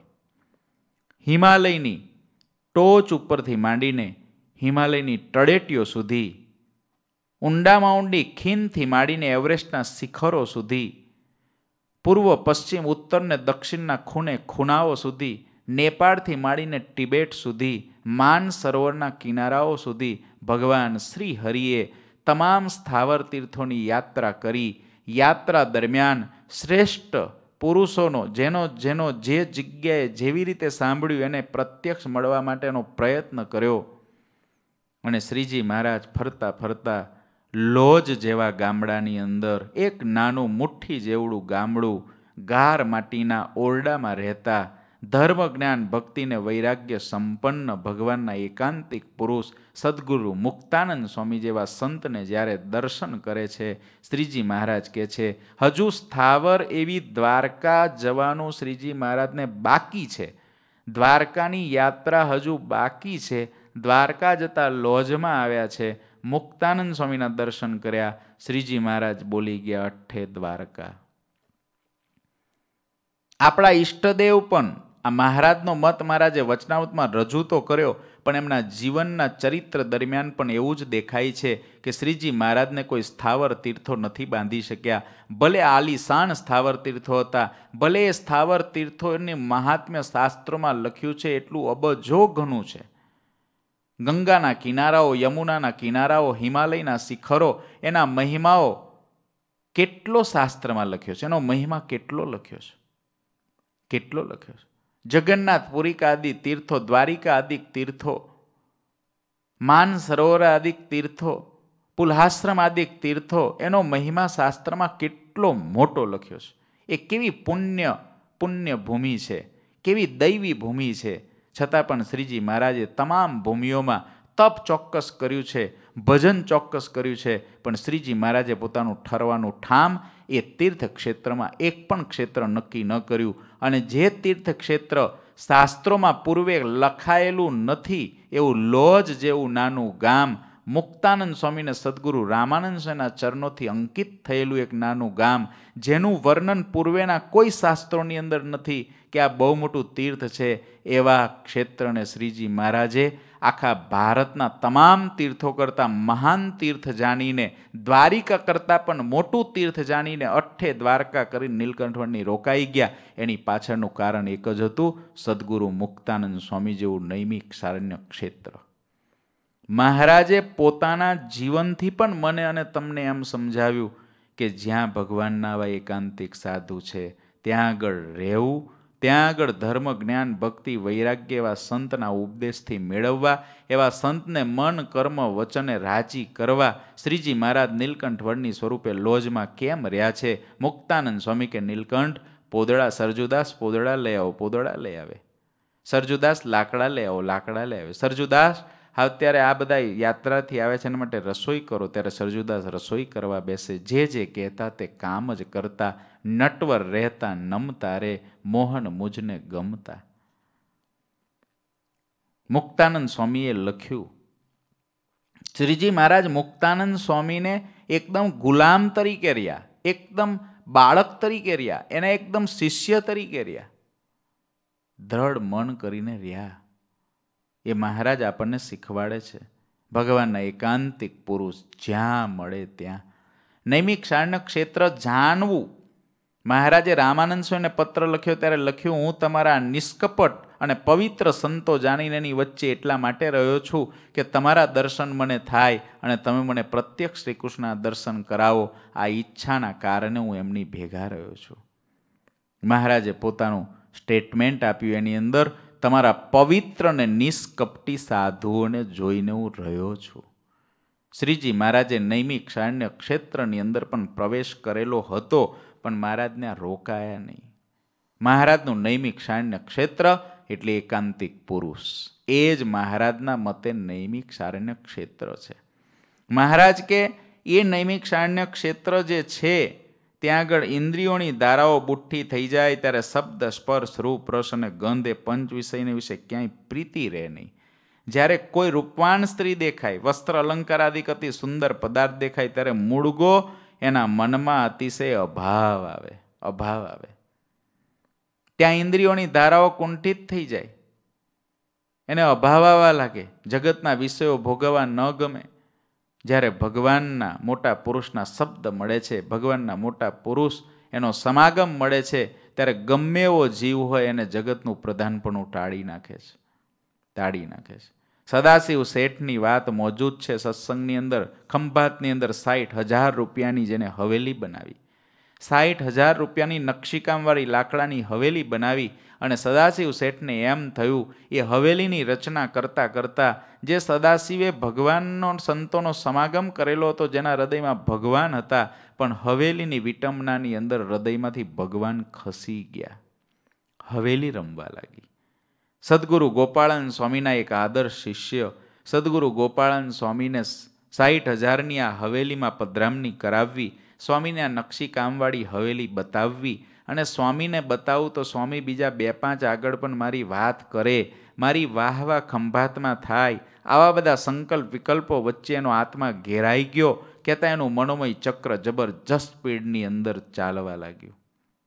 હિમાલયની ટોચ ઉપરથી માંડીને હિમાલયની તળેટીઓ સુધી, ઊંડામાં ઊંડી ખીણથી માંડીને એવરેસ્ટના શિખરો સુધી, પૂર્વ, પશ્ચિમ, ઉત્તર ને દક્ષિણના ખૂણે ખૂણાઓ સુધી, નેપાળથી માંડીને તિબેટ સુધી, માન સરોવરના કિનારાઓ સુધી ભગવાન શ્રી હરિએ તમામ સ્થાવર તીર્થોની યાત્રા કરી. યાત્રા દરમિયાન શ્રેષ્ઠ પુરુષોનો જેનો જે જગ્યાએ જેવી રીતે સાંભળ્યું એને પ્રત્યક્ષ મળવા માટેનો પ્રયત્ન કર્યો. અને શ્રીજી મહારાજ ફરતા ફરતા લોજ જેવા ગામડાની અંદર એક નાનું મુઠ્ઠી જેવડું ગામડું, ગાર માટીના ઓરડામાં રહેતા ધર્મ, જ્ઞાન, ભક્તિને વૈરાગ્ય સંપન્ન ભગવાનના એકાંતિક પુરુષ સદગુરુ મુક્તાનંદ સ્વામી જેવા સંતને જ્યારે દર્શન કરે છે, શ્રીજી મહારાજ કહે છે હજુ સ્થાવર એવી દ્વારકા જવાનું શ્રીજી મહારાજને બાકી છે. દ્વારકાની યાત્રા હજુ બાકી છે. દ્વારકા જતા લોજમાં આવ્યા છે, મુક્તાનંદ સ્વામીના દર્શન કર્યા. શ્રીજી મહારાજ બોલી ગયા અઠ્ઠે દ્વારકા. આપણા ઈષ્ટદેવ પણ આ મહારાજનો મત મહારાજે વચનામૃતમાં રજૂ તો કર્યો, પણ એમના જીવનના ચરિત્ર દરમિયાન પણ એવું જ દેખાય છે કે શ્રીજી મહારાજને કોઈ સ્થાવર તીર્થો નથી બાંધી શક્યા. ભલે આલીશાન સ્થાવર તીર્થો હતા, ભલે એ સ્થાવર તીર્થોની મહાત્મ્ય શાસ્ત્રોમાં લખ્યું છે એટલું અબજો ઘણું છે. ગંગાના કિનારાઓ, યમુનાના કિનારાઓ, હિમાલયના શિખરો, એના મહિમાઓ કેટલો શાસ્ત્રમાં લખ્યો છે, એનો મહિમા કેટલો લખ્યો છે, કેટલો લખ્યો છે. જગન્નાથ પુરિકા આદિ તીર્થો, દ્વારિકા આદિ તીર્થો, માન સરોવર આદિ તીર્થો, પુલહાશ્રમ આદિ તીર્થો, એનો મહિમા શાસ્ત્રમાં કેટલો મોટો લખ્યો છે. એ કેવી પુણ્ય ભૂમિ છે, કેવી દૈવી ભૂમિ છે. છતાં પણ શ્રીજી મહારાજે તમામ ભૂમિઓમાં તપ ચોક્કસ કર્યું છે, ભજન ચોક્કસ કર્યું છે, પણ શ્રીજી મહારાજે પોતાનું ઠરવાનું ઠામ એ તીર્થક્ષેત્રમાં એક પણ ક્ષેત્ર નક્કી ન કર્યું, અને જે તીર્થક્ષેત્ર શાસ્ત્રોમાં પૂર્વે લખાયેલું નથી એવું લોજ જેવું નાનું ગામ, મુક્તાનંદ સ્વામીને સદગુરુ રામાનંદ સ્વામીના ચરણોથી અંકિત થયેલું એક નાનું ગામ, જેનું વર્ણન પૂર્વેના કોઈ શાસ્ત્રોની અંદર નથી કે આ બહુ મોટું તીર્થ છે, એવા ક્ષેત્રને શ્રીજી મહારાજે આખા ભારતના તમામ તીર્થો કરતાં મહાન તીર્થ જાણીને, દ્વારિકા કરતાં પણ મોટું તીર્થ જાણીને અઠ્ઠે દ્વારકા કરી નીલકંઠવણની રોકાઈ ગયા. એની પાછળનું કારણ એક જ હતું, સદગુરુ મુક્તાનંદ સ્વામી જેવું નૈમિક સારણ્ય ક્ષેત્ર. મહારાજે પોતાના જીવનથી પણ મને અને તમને એમ સમજાવ્યું કે જ્યાં ભગવાનના આવા એકાંતિક સાધુ છે ત્યાં આગળ રહેવું, ત્યાં આગળ ધર્મ, જ્ઞાન, ભક્તિ, વૈરાગ્ય એવા સંતના ઉપદેશથી મેળવવા, એવા સંતને મન, કર્મ, વચને રાજી કરવા. શ્રીજી મહારાજ નીલકંઠ વડની સ્વરૂપે લોજમાં કેમ રહ્યા છે? મુક્તાનંદ સ્વામી કે નીલકંઠ પોદળા, સરજુદાસ પોદળા લઈ આવો, પોદળા લઈ આવે. સરજુદાસ લાકડા લઈ આવો, લાકડા લઈ આવે. સરજુદાસ અત્યારે આ બધા યાત્રાથી આવે છે એના માટે રસોઈ કરો, ત્યારે સરજુદાસ રસોઈ કરવા બેસે. જે કહેતા તે કામ જ કરતા, નટવર રહેતા નમતા રે, મોહન મુજને ગમતા. મુક્તાનંદ સ્વામીએ લખ્યું, શ્રીજી મહારાજ મુક્તાનંદ સ્વામીને એકદમ ગુલામ તરીકે રહ્યા, એકદમ બાળક તરીકે રહ્યા, એને એકદમ શિષ્ય તરીકે રહ્યા, દ્રઢ મન કરીને રહ્યા. એ મહારાજ આપણને શીખવાડે છે. ભગવાનના એકાંતિક પુરુષ જ્યાં મળે ત્યાં નૈમિક સારણ્ય ક્ષેત્ર જાણવું. મહારાજે રામાનંદ સ્વામીને પત્ર લખ્યો ત્યારે લખ્યું, હું તમારા નિષ્કપટ અને પવિત્ર સંતો જાણીને એની વચ્ચે એટલા માટે રહ્યો છું કે તમારા દર્શન મને થાય અને તમે મને પ્રત્યક્ષ શ્રીકૃષ્ણના દર્શન કરાવો. આ ઈચ્છાના કારણે હું એમની ભેગા રહ્યો છું. મહારાજે પોતાનું સ્ટેટમેન્ટ આપ્યું, એની અંદર તમારા પવિત્ર અને નિષ્કપટી સાધુઓને જોઈને હું રહ્યો છું. શ્રીજી મહારાજે નૈમિક સારણ્ય ક્ષેત્રની અંદર પણ પ્રવેશ કરેલો હતો, પણ મહારાજને રોકાયા નહીં. મહારાજનું નૈમિક સારણ્ય ક્ષેત્ર એટલે એકાંતિક પુરુષ, એ જ મહારાજના મતે નૈમિક સારણ્ય ક્ષેત્ર છે. મહારાજ કે એ નૈમિક સારણ્ય ક્ષેત્ર જે છે ત્યાં આગળ ઇન્દ્રિયોની ધારાઓ બુઠ્ઠી થઈ જાય ત્યારે શબ્દ, સ્પર્શ, રૂપ, રસ અને ગંધ એ પંચ વિષયને વિશે ક્યાંય પ્રીતિ રહે નહીં. જ્યારે કોઈ રૂપવાન સ્ત્રી દેખાય, વસ્ત્ર અલંકાર આદિક અતિ સુંદર પદાર્થ દેખાય, ત્યારે મૂળગો એના મનમાં અતિશય અભાવ આવે, અભાવ આવે. ત્યાં ઇન્દ્રિયોની ધારાઓ કુંઠિત થઈ જાય, એને અભાવ આવવા લાગે, જગતના વિષયો ભોગવવા ન ગમે. જ્યારે ભગવાનના મોટા પુરુષના શબ્દ મળે છે, ભગવાનના મોટા પુરુષ એનો સમાગમ મળે છે, ત્યારે ગમે એવો જીવ હોય એને જગતનું પ્રધાનપણું ટાળી નાખે છે, ટાળી નાખે છે. સદાશિવ શેઠની વાત મોજૂદ છે સત્સંગની અંદર. ખંભાતની અંદર 60,000 રૂપિયાની જેને હવેલી બનાવી, 60,000 રૂપિયાની નકશીકામવાળી લાકડાની હવેલી બનાવી, અને સદાશિવ શેઠને એમ થયું એ હવેલીની રચના કરતાં કરતાં જે સદાશિવે ભગવાનનો, સંતોનો સમાગમ કરેલો હતો, જેના હૃદયમાં ભગવાન હતા, પણ હવેલીની વિટંબનાની અંદર હૃદયમાંથી ભગવાન ખસી ગયા, હવેલી રમવા લાગી. સદગુરુ ગોપાળાનંદ સ્વામીના એક આદર્શ શિષ્ય સદગુરુ ગોપાળાનંદ સ્વામીને 60,000ની આ હવેલીમાં પધરામણી કરાવવી, સ્વામીને આ નકશીકામવાળી હવેલી બતાવવી, અને સ્વામીને બતાવું તો સ્વામી બીજા 2-5 આગળ પણ મારી વાત કરે, મારી વાહવા ખંભાતમાં થાય. આવા બધા સંકલ્પ વિકલ્પો વચ્ચે એનો આત્મા ઘેરાઈ ગયો, કહેતા એનું મનોમય ચક્ર જબરજસ્ત સ્પીડની અંદર ચાલવા લાગ્યું.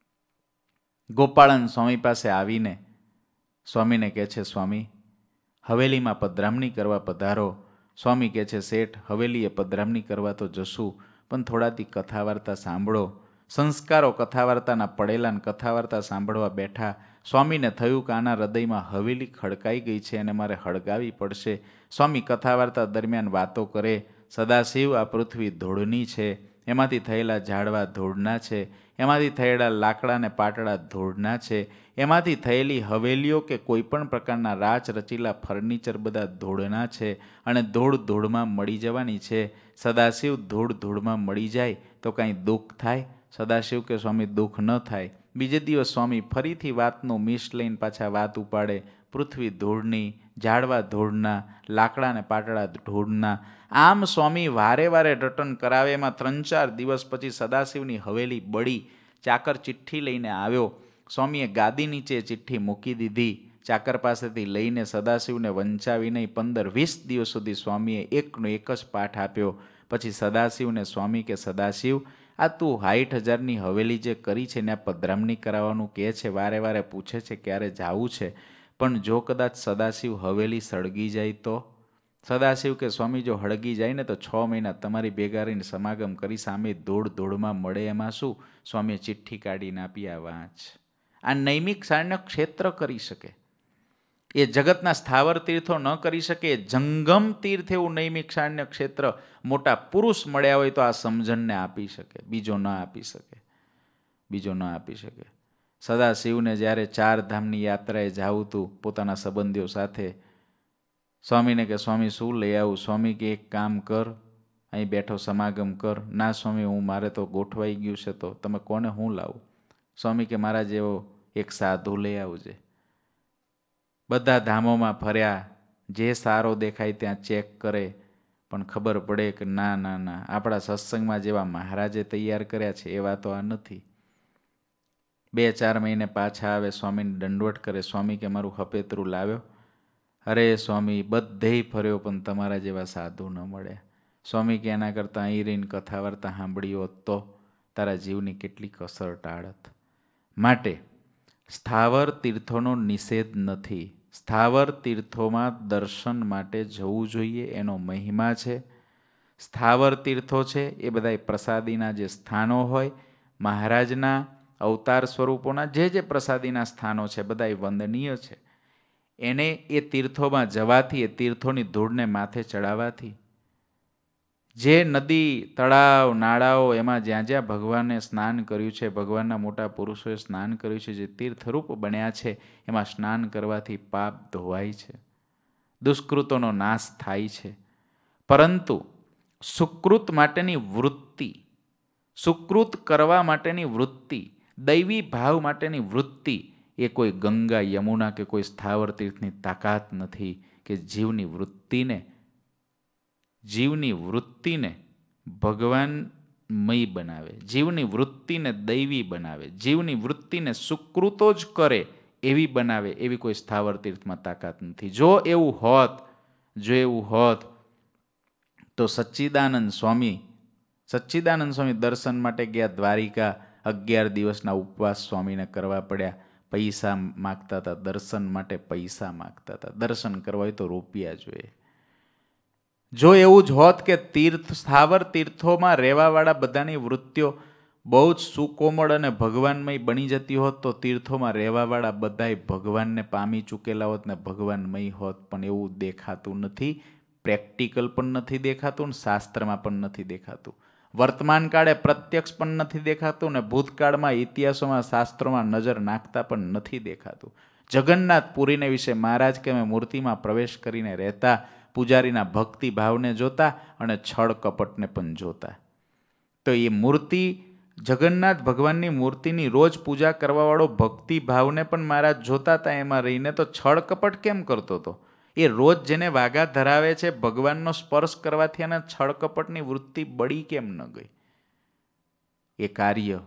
ગોપાળાનંદ સ્વામી પાસે આવીને સ્વામીને કહે છે, સ્વામી હવેલીમાં પધરામણી કરવા પધારો. સ્વામી કહે છે, શેઠ હવેલીએ પધરામણી કરવા તો જશું, પણ થોડાથી કથા વાર્તા સાંભળો. સંસ્કારો કથા વાર્તાના પડેલા ને કથા વાર્તા સાંભળવા બેઠા. સ્વામીને થયું કે આના હૃદયમાં હવેલી ખડકાઈ ગઈ છે અને મારે હળગાવી પડશે. સ્વામી કથા વાર્તા દરમિયાન વાતો કરે, સદાશિવ આ પૃથ્વી ધૂળની છે, એમાંથી થયેલા ઝાડવા ધૂળના છે, એમાંથી થયેલા લાકડા ને પાટડા ધૂળના છે, એમાંથી થયેલી હવેલીઓ કે કોઈ પણ પ્રકારના રાચ રચીલા ફર્નિચર બધા ધૂળના છે, અને ધૂળ ધૂળમાં મળી જવાની છે. સદાશિવ ધૂળ ધૂળમાં મળી જાય તો કાંઈ દુઃખ થાય? સદાશિવ કે સ્વામી દુઃખ ન થાય. બીજે દિવસ સ્વામી ફરીથી વાતનું મિશ લઈને પાછા વાત ઉપાડે. પૃથ્વી ધૂળની, ઝાડવા ધૂળના, લાકડાને પાટડા ધૂળના. આમ સ્વામી વારે વારે રટન કરાવે. એમાં 3-4 દિવસ પછી સદાશિવની હવેલી બળી. ચાકર ચિઠ્ઠી લઈને આવ્યો. સ્વામીએ ગાદી નીચે ચિઠ્ઠી મૂકી દીધી. ચાકર પાસેથી લઈને સદાશિવને વંચાવી નહીં. 15-20 દિવસ સુધી સ્વામીએ એકનો એક જ પાઠ આપ્યો. પછી સદાશિવને સ્વામી કે સદાશિવ, આ તું 60,000ની હવેલી જે કરી છે ને આ પધરામણી કરાવવાનું કહે છે, વારે વારે પૂછે છે ક્યારે જાવું છે, પણ જો કદાચ સદાશિવ હવેલી સળગી જાય તો? સદાશિવ કે સ્વામી જો હળગી જાય ને તો 6 મહિના તમારી ભેગા રહીને સમાગમ કરી સામે ધૂળમાં મળે એમાં શું? સ્વામીએ ચિઠ્ઠી કાઢીને આપી, આ વાંચ. આ નૈમિક સારણ્ય ક્ષેત્ર કરી શકે, એ જગતના સ્થાવર તીર્થો ન કરી શકે. જંગમ તીર્થ એવું નૈમિક સારણ્ય ક્ષેત્ર મોટા પુરુષ મળ્યા હોય તો આ સમજણને આપી શકે, બીજો ન આપી શકે. સદાશિવને જ્યારે 4 ધામની યાત્રાએ જાવું હતું પોતાના સંબંધીઓ સાથે, સ્વામીને કે સ્વામી શું લઈ આવું? સ્વામી કે એક કામ કર, અહીં બેઠો સમાગમ કર. ના સ્વામી, મારે તો ગોઠવાઈ ગયું છે, તો તમે કોને હું લાવું? સ્વામી કે મારા જેવો એક સાધુ લઈ આવજે. બધા ધામોમાં ફર્યા, જે સારો દેખાય ત્યાં ચેક કરે, પણ ખબર પડે કે ના ના ના, આપણા સત્સંગમાં જેવા મહારાજે તૈયાર કર્યા છે એવા તો આ નથી. 2-4 મહિને પાછા આવે, સ્વામીને દંડવટ કરે. સ્વામી કે મારું હપેતરું લાવ્યો? અરે સ્વામી, બધેય ફર્યો પણ તમારા જેવા સાધુ ન મળ્યા. સ્વામી કે એના કરતાં અહીં રહીને કથા વાર્તા સાંભળી હોત તો તારા જીવની કેટલી કસર ટાળત. માટે સ્થાવર તીર્થોનો નિષેધ નથી. સ્થાવર તીર્થોમાં દર્શન માટે જવું જોઈએ, એનો મહિમા છે. સ્થાવર તીર્થો છે એ બધાય પ્રસાદીના જે સ્થાનો હોય, મહારાજના અવતાર સ્વરૂપોના જે પ્રસાદીના સ્થાનો છે બધાય વંદનીય છે. એને એ તીર્થોમાં જવાથી, એ તીર્થોની ધૂળને માથે ચડાવવાથી, જે નદી, તળાવ, નાળાઓ, એમાં જ્યાં જ્યાં ભગવાને સ્નાન કર્યું છે, ભગવાનના મોટા પુરુષોએ સ્નાન કર્યું છે, જે તીર્થરૂપ બન્યા છે, એમાં સ્નાન કરવાથી પાપ ધોવાય છે, દુષ્કૃતોનો નાશ થાય છે. પરંતુ સુકૃત માટેની વૃત્તિ, સુકૃત કરવા માટેની વૃત્તિ, દૈવી ભાવ માટેની વૃત્તિ એ કોઈ ગંગા, યમુના કે કોઈ સ્થાવર તીર્થની તાકાત નથી કે જીવની વૃત્તિને ભગવાનમય બનાવે, જીવની વૃત્તિને દૈવી બનાવે, જીવની વૃત્તિને સુકૃતો જ કરે એવી બનાવે, એવી કોઈ સ્થાવર તીર્થમાં તાકાત નથી. જો એવું હોત તો સચ્ચિદાનંદ સ્વામી દર્શન માટે ગયા દ્વારિકા. 11 દિવસના ઉપવાસ સ્વામીને કરવા પડ્યા. પૈસા માગતા હતા, દર્શન માટે પૈસા માગતા હતા. દર્શન કરવા હોય તો રૂપિયા જોઈએ. જો એવું જ હોત કે સ્થાવર તીર્થોમાં રહેવાવાળા બધાની વૃત્તિઓ બહુ જ સુકોમળ અને ભગવાનમય બની જતી હોત તો તીર્થોમાં રહેવાવાળા બધાય ભગવાનને પામી ચૂકેલા હોત ને ભગવાનમય હોત. પણ એવું દેખાતું નથી, પ્રેક્ટિકલ પણ નથી દેખાતું, શાસ્ત્રમાં પણ નથી દેખાતું, વર્તમાન કાળે પ્રત્યક્ષ પણ નથી દેખાતું, ને ભૂતકાળમાં ઇતિહાસોમાં શાસ્ત્રોમાં નજર નાખતા પણ નથી દેખાતું. જગન્નાથ પુરીને વિશે મહારાજ કે અમે મૂર્તિમાં પ્રવેશ કરીને રહેતા, પૂજારીના ભક્તિ ભાવને જોતા અને છળ કપટને પણ જોતા. તો એ મૂર્તિ, જગન્નાથ ભગવાનની મૂર્તિની રોજ પૂજા કરવાવાળો ભક્તિ ભાવને પણ મહારાજ જોતા હતા. એમાં રહીને તો છળ કપટ કેમ કરતો હતો? એ રોજ જેને વાગા ધરાવે છે ભગવાનનો સ્પર્શ કરવાથી અને છળ કપટની વૃત્તિ બળી કેમ ન ગઈ? એ કાર્ય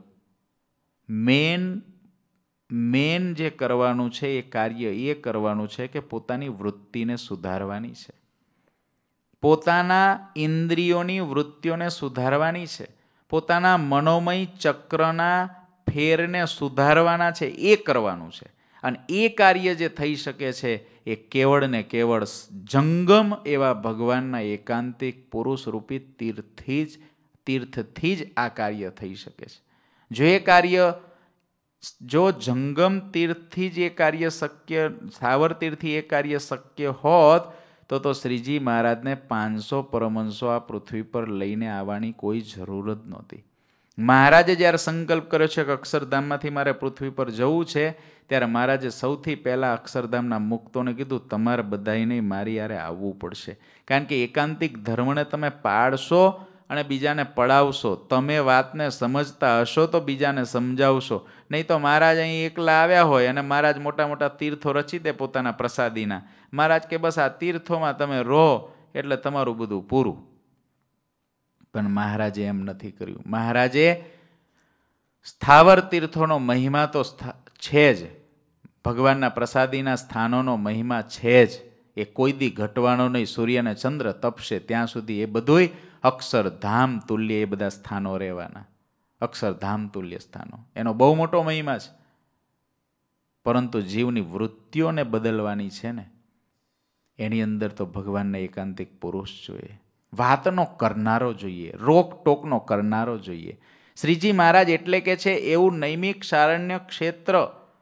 મેન જે કરવાનું છે એ કાર્ય એ કરવાનું છે કે પોતાની વૃત્તિને સુધારવાની છે, પોતાના ઇન્દ્રિયોની વૃત્તિઓને સુધારવાની છે, પોતાના મનોમય ચક્રના ફેરને સુધારવાના છે, એ કરવાનું છે. અને એ કાર્ય જે થઈ શકે છે એ કેવળ ને કેવળ જંગમ એવા ભગવાનના એકાંતિક પુરુષ રૂપી તીર્થથી જ આ કાર્ય થઈ શકે છે. જો જંગમ તીર્થથી જ એ કાર્ય શક્ય, સ્થાવર તીર્થથી એ કાર્ય શક્ય હોત તો શ્રીજી મહારાજને 500 પરમહંસો આ પૃથ્વી પર લઈને આવવાની કોઈ જરૂર જ નહોતી. મહારાજે જ્યારે સંકલ્પ કર્યો છે કે અક્ષરધામમાંથી મારે પૃથ્વી પર જવું છે, ત્યારે મહારાજે સૌથી પહેલાં અક્ષરધામના મુક્તોને કીધું તમારે બધાને મારી યારે આવવું પડશે, કારણ કે એકાંતિક ધર્મને તમે પાળશો અને બીજાને પડાવશો. તમે વાતને સમજતા હશો તો બીજાને સમજાવશો. નહીં તો મહારાજ અહીં એકલા આવ્યા હોય અને મહારાજ મોટા મોટા તીર્થો રચી દે પોતાના પ્રસાદીના. મહારાજ કે બસ આ તીર્થોમાં તમે રહો એટલે તમારું બધું પૂરું. પણ મહારાજે એમ નથી કર્યું. મહારાજે સ્થાવર તીર્થોનો મહિમા તો છે જ, ભગવાનના પ્રસાદીના સ્થાનોનો મહિમા છે જ, એ કોઈ દી ઘટવાનો નહીં. સૂર્ય અને ચંદ્ર તપશે ત્યાં સુધી એ બધુંય અક્ષરધામ તુલ્ય એ બધા સ્થાનો રહેવાના. અક્ષરધામ તુલ્ય સ્થાનો, એનો બહુ મોટો મહિમા છે. પરંતુ જીવની વૃત્તિઓને બદલવાની છે ને, એની અંદર તો ભગવાનને એકાંતિક પુરુષ જોઈએ, વાતનો કરનારો જોઈએ, રોકટોકનો કરનારો જોઈએ. શ્રીજી મહારાજ એટલે કે છે એવું નૈમિક શારણ્ય ક્ષેત્ર.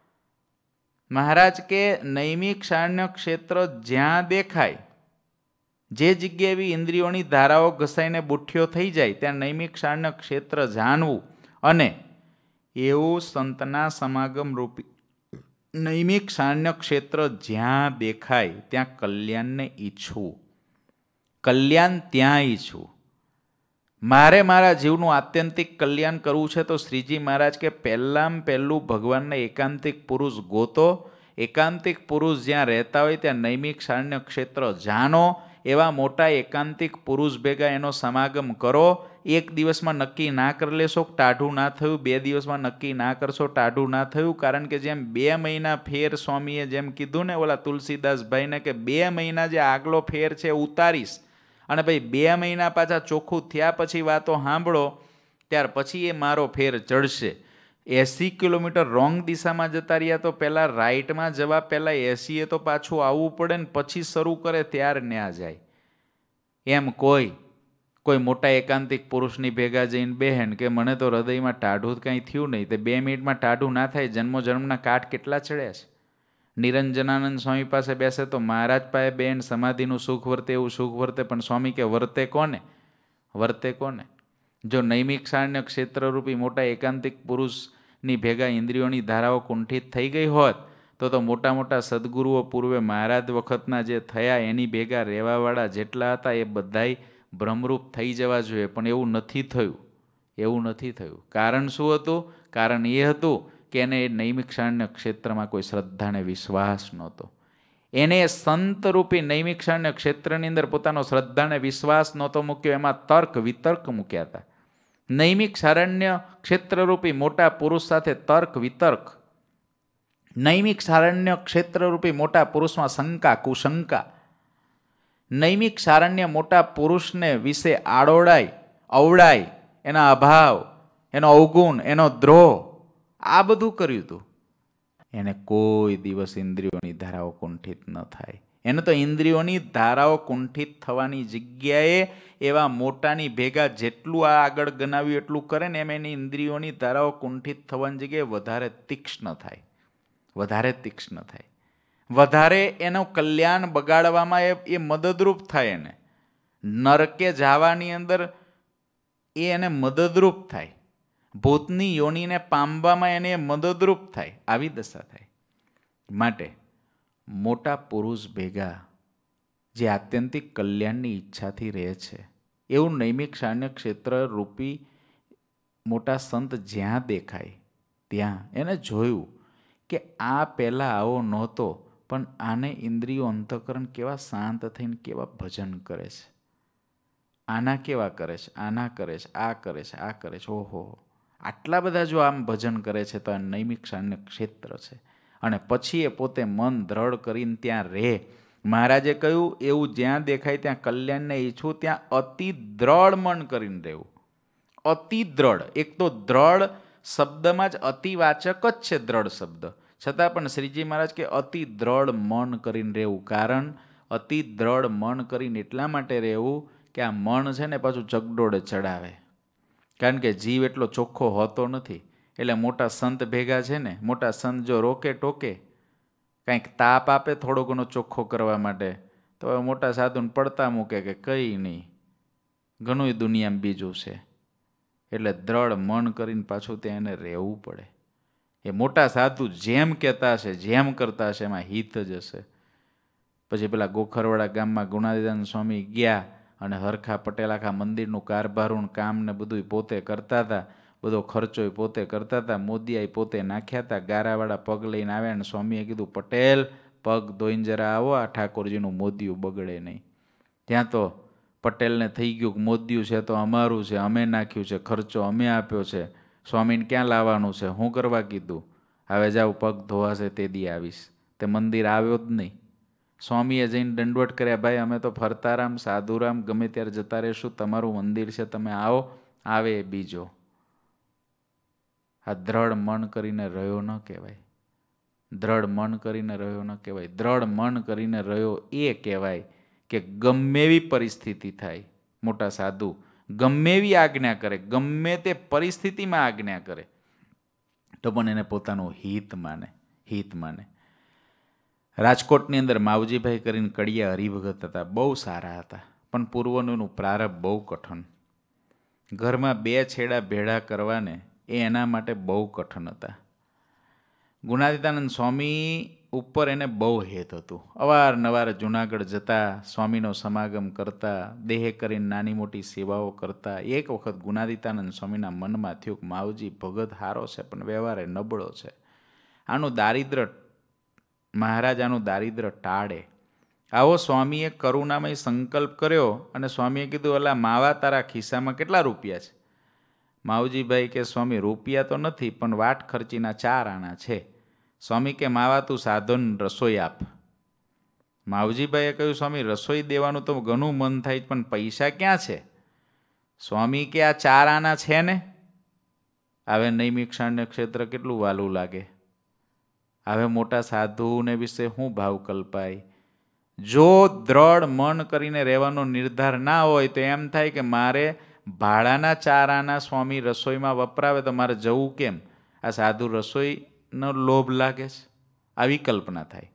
મહારાજ કે નૈમિક શારણ્ય ક્ષેત્ર જ્યાં દેખાય, જે જગ્યાએ એવી ઇન્દ્રિયોની ધારાઓ ઘસાઈને બુઠ્ઠીઓ થઈ જાય ત્યાં નૈમિક શારણ્ય ક્ષેત્ર જાણવું, અને એવું સંતના સમાગમ રૂપી નૈમિક શારણ્ય ક્ષેત્ર જ્યાં દેખાય ત્યાં કલ્યાણને ઈચ્છવું. કલ્યાણ ત્યાં ઈચ્છવું. મારે મારા જીવનું આત્યંતિક કલ્યાણ કરવું છે તો શ્રીજી મહારાજ કે પહેલાં પહેલું ભગવાનને એકાંતિક પુરુષ ગોતો. એકાંતિક પુરુષ જ્યાં રહેતા હોય ત્યાં નૈમિક શારણ્ય ક્ષેત્ર જાણો. એવા મોટા એકાંતિક પુરુષ ભેગા એનો સમાગમ કરો. એક દિવસમાં નક્કી ના કરી લેશો ટાઢું ના થયું, 2 દિવસમાં નક્કી ના કરશો ટાઢું ના થયું. કારણ કે જેમ 2 મહિના ફેર સ્વામીએ જેમ કીધું ને ઓલા તુલસીદાસભાઈને કે 2 મહિના જે આગલો ફેર છે ઉતારીશ, અને ભાઈ 2 મહિના પાછા ચોખ્ખું થયા પછી વાતો સાંભળો ત્યાર પછી એ મારો ફેર ચડશે. 80 કિલોમીટર રોંગ દિશામાં જતા રહ્યા તો પહેલાં રાઈટમાં જવા પહેલાં 80એ તો પાછું આવવું પડે ને પછી શરૂ કરે ત્યારે ન્યા જાય. એમ કોઈ મોટા એકાંતિક પુરુષની ભેગા જઈને બેહેન કે મને તો હૃદયમાં ટાઢું જ કાંઈ થયું નહીં, તે 2 મિનિટમાં ટાઢું ના થાય. જન્મો જન્મના કાઠ કેટલા ચડ્યા છે. નિરંજનાનંદ સ્વામી પાસે બેસે તો મહારાજ પાસે બેન સમાધિનું સુખ વર્તે એવું સુખ વર્તે, પણ સ્વામી કે વર્તે કોને? વર્તે કોને? જો નૈમિક શારણ્ય ક્ષેત્રરૂપી મોટા એકાંતિક પુરુષની ભેગા ઇન્દ્રિયોની ધારાઓ કુંઠિત થઈ ગઈ હોત તો મોટા મોટા સદગુરુઓ પૂર્વે મહારાજ વખતના જે થયા એની ભેગા રહેવાવાળા જેટલા હતા એ બધાય ભ્રમરૂપ થઈ જવા જોઈએ. પણ એવું નથી થયું. એવું નથી થયું. કારણ શું હતું? કારણ એ હતું કે એને એ નૈમિક શારણ્ય ક્ષેત્રમાં કોઈ શ્રદ્ધાને વિશ્વાસ નહોતો. એને સંતરૂપી નૈમિક શારણ્ય ક્ષેત્રની અંદર પોતાનો શ્રદ્ધાને વિશ્વાસ નહોતો મૂક્યો, એમાં તર્ક વિતર્ક મૂક્યા હતા. નૈમિક શારણ્ય ક્ષેત્રરૂપી મોટા પુરુષ સાથે તર્ક વિતર્ક, નૈમિક શારણ્ય ક્ષેત્રરૂપી મોટા પુરુષમાં શંકા કુશંકા, નૈમિક શારણ્ય મોટા પુરુષને વિશે આડોડાય અવડાય, એના અભાવ, એનો અવગુણ, એનો દ્રોહ, આ બધું કર્યું હતું. એને કોઈ દિવસ ઇન્દ્રિયોની ધારાઓ કુંઠિત ન થાય. એને તો ઇન્દ્રિયોની ધારાઓ કુંઠિત થવાની જગ્યાએ એવા મોટાની ભેગા જેટલું આ આગળ ગણાવ્યું એટલું કરે ને એમ એની ઇન્દ્રિયોની ધારાઓ કુંઠિત થવાની જગ્યાએ વધારે તીક્ષ્ણ થાય, વધારે તીક્ષ્ણ થાય, વધારે એનું કલ્યાણ બગાડવામાં એ મદદરૂપ થાય. એને નરકે જવાની અંદર એને મદદરૂપ થાય, ભૂતની યોનિને પામવામાં એને મદદરૂપ થાય, આવી દશા થાય. માટે મોટા પુરુષ ભેગા જે આત્યંતિક કલ્યાણની ઈચ્છાથી રહે છે એવું નૈમિક શારણ્ય ક્ષેત્ર રૂપી મોટા સંત જ્યાં દેખાય ત્યાં એને જોયું કે આ પહેલાં આવો નહોતો, પણ આને ઇન્દ્રિયો અંતઃકરણ કેવા શાંત થઈને કેવા ભજન કરે છે, આના કેવા કરે છે, આના કરે છે, આ કરે છે, આ કરે છે. ઓહો, આટલા બધા જો આમ ભજન કરે છે તો આ નૈમિક શારણ્ય ક્ષેત્ર છે. અને પછી એ પોતે મન દ્રઢ કરીને ત્યાં રહે. મહારાજે કહ્યું એવું જ્યાં દેખાય ત્યાં કલ્યાણને ઈચ્છું, ત્યાં અતિ દ્રઢ મન કરીને રહેવું. અતિ દ્રઢ, એક તો દ્રઢ શબ્દમાં જ અતિવાચક જ છે દ્રઢ શબ્દ, છતાં પણ શ્રીજી મહારાજ કે અતિ દ્રઢ મન કરીને રહેવું. કારણ અતિ દ્રઢ મન કરીને એટલા માટે રહેવું કે આ મન છે ને પાછું ચગડોળે ચડાવે. કારણ કે જીવ એટલો ચોખ્ખો હોતો નથી. એટલે મોટા સંત ભેગા છે ને, મોટા સંત જો રોકે ટોકે, કંઈક તાપ આપે થોડો ઘણો ચોખ્ખો કરવા માટે, તો મોટા સાધુને પડતા મૂકે કે કંઈ નહીં, ઘણું દુનિયામાં બીજું છે. એટલે દ્રઢ મન કરીને પાછું ત્યાં એને રહેવું પડે. એ મોટા સાધુ જેમ કહેતા હશે, જેમ કરતા હશે એમાં હિત જ હશે. પછી પેલા ગોખરવાડા ગામમાં ગુણાદિદાન સ્વામી ગયા અને હરખા પટેલ આખા મંદિરનું કારભારું કામ ને બધું પોતે કરતા હતા, બધો ખર્ચો પોતે કરતા હતા, મોદિયાએ પોતે નાખ્યા હતા. ગારાવાળા પગ લઈને આવ્યા અને સ્વામીએ કીધું, પટેલ પગ ધોઈને જરા આવો, આ ઠાકોરજીનું મોદિયું બગડે નહીં. ત્યાં તો પટેલને થઈ ગયું કે મોદિયું છે તો અમારું છે, અમે નાખ્યું છે, ખર્ચો અમે આપ્યો છે, સ્વામીને ક્યાં લાવવાનું છે, શું કરવા કીધું, હવે જાઉં પગ ધોવાશે તે દી આવીશ. તે મંદિર આવ્યો જ નહીં. સ્વામીએ જઈને દંડવટ કર્યા, ભાઈ અમે તો ફરતારામ સાધુરામ ગમે ત્યારે જતા રહીશું, તમારું મંદિર છે, તમે આવો. આવે એ બીજો. આ દ્રઢ મન કરીને રહ્યો ન કહેવાય, દ્રઢ મન કરીને રહ્યો ન કહેવાય. દ્રઢ મન કરીને રહ્યો એ કહેવાય કે ગમે એવી પરિસ્થિતિ થાય, મોટા સાધુ ગમે એવી આજ્ઞા કરે, ગમે તે પરિસ્થિતિમાં આજ્ઞા કરે તો પણ એને પોતાનું હિત માને, હિત માને. રાજકોટની અંદર માવજીભાઈ કરીને કડિયા હરિભગત હતા, બહુ સારા હતા, પણ પૂર્વનું પ્રારંભ બહુ કઠણ. ઘરમાં બે છેડા ભેળા કરવાને એ એના માટે બહુ કઠણ હતા. ગુણાતીતાનંદ સ્વામી ઉપર એને બહુ હેત હતું. અવારનવાર જુનાગઢ જતા, સ્વામીનો સમાગમ કરતા, દેહે કરીને નાની મોટી સેવાઓ કરતા. એક વખત ગુણાતીતાનંદ સ્વામીના મનમાં થયું કે માવજી ભગત સારો છે પણ વ્યવહારે નબળો છે, આનું દારિદ્ર મહારાજ આનું દારિદ્ર ટાળે. આવો સ્વામીએ કરુણામય સંકલ્પ કર્યો અને સ્વામીએ કીધું, અલા માવા તારા ખિસ્સામાં કેટલા રૂપિયા છે? માવજીભાઈ કે સ્વામી રૂપિયા તો નથી પણ વાટ ખર્ચીના 4 આના છે. સ્વામી કે માવા તું સાધન રસોઈ આપ. માવજીભાઈએ કહ્યું, સ્વામી રસોઈ દેવાનું તો ઘણું મન થાય પણ પૈસા ક્યાં છે? સ્વામી કે આ 4 આના છે ને. હવે નૈમિક શાણ્ય ક્ષેત્ર કેટલું વાલું લાગે. હવે મોટા સાધુને વિશે શું ભાવ કલ્પાય? જો દ્રઢ મન કરીને રહેવાનો નિર્ધાર ના હોય તો એમ થાય કે મારે ભાડાના 4 આના સ્વામી રસોઈમાં વપરાવે તો મારે જવું કેમ? આ સાધુ રસોઈનો લોભ લાગે છે, આવી કલ્પના થાય.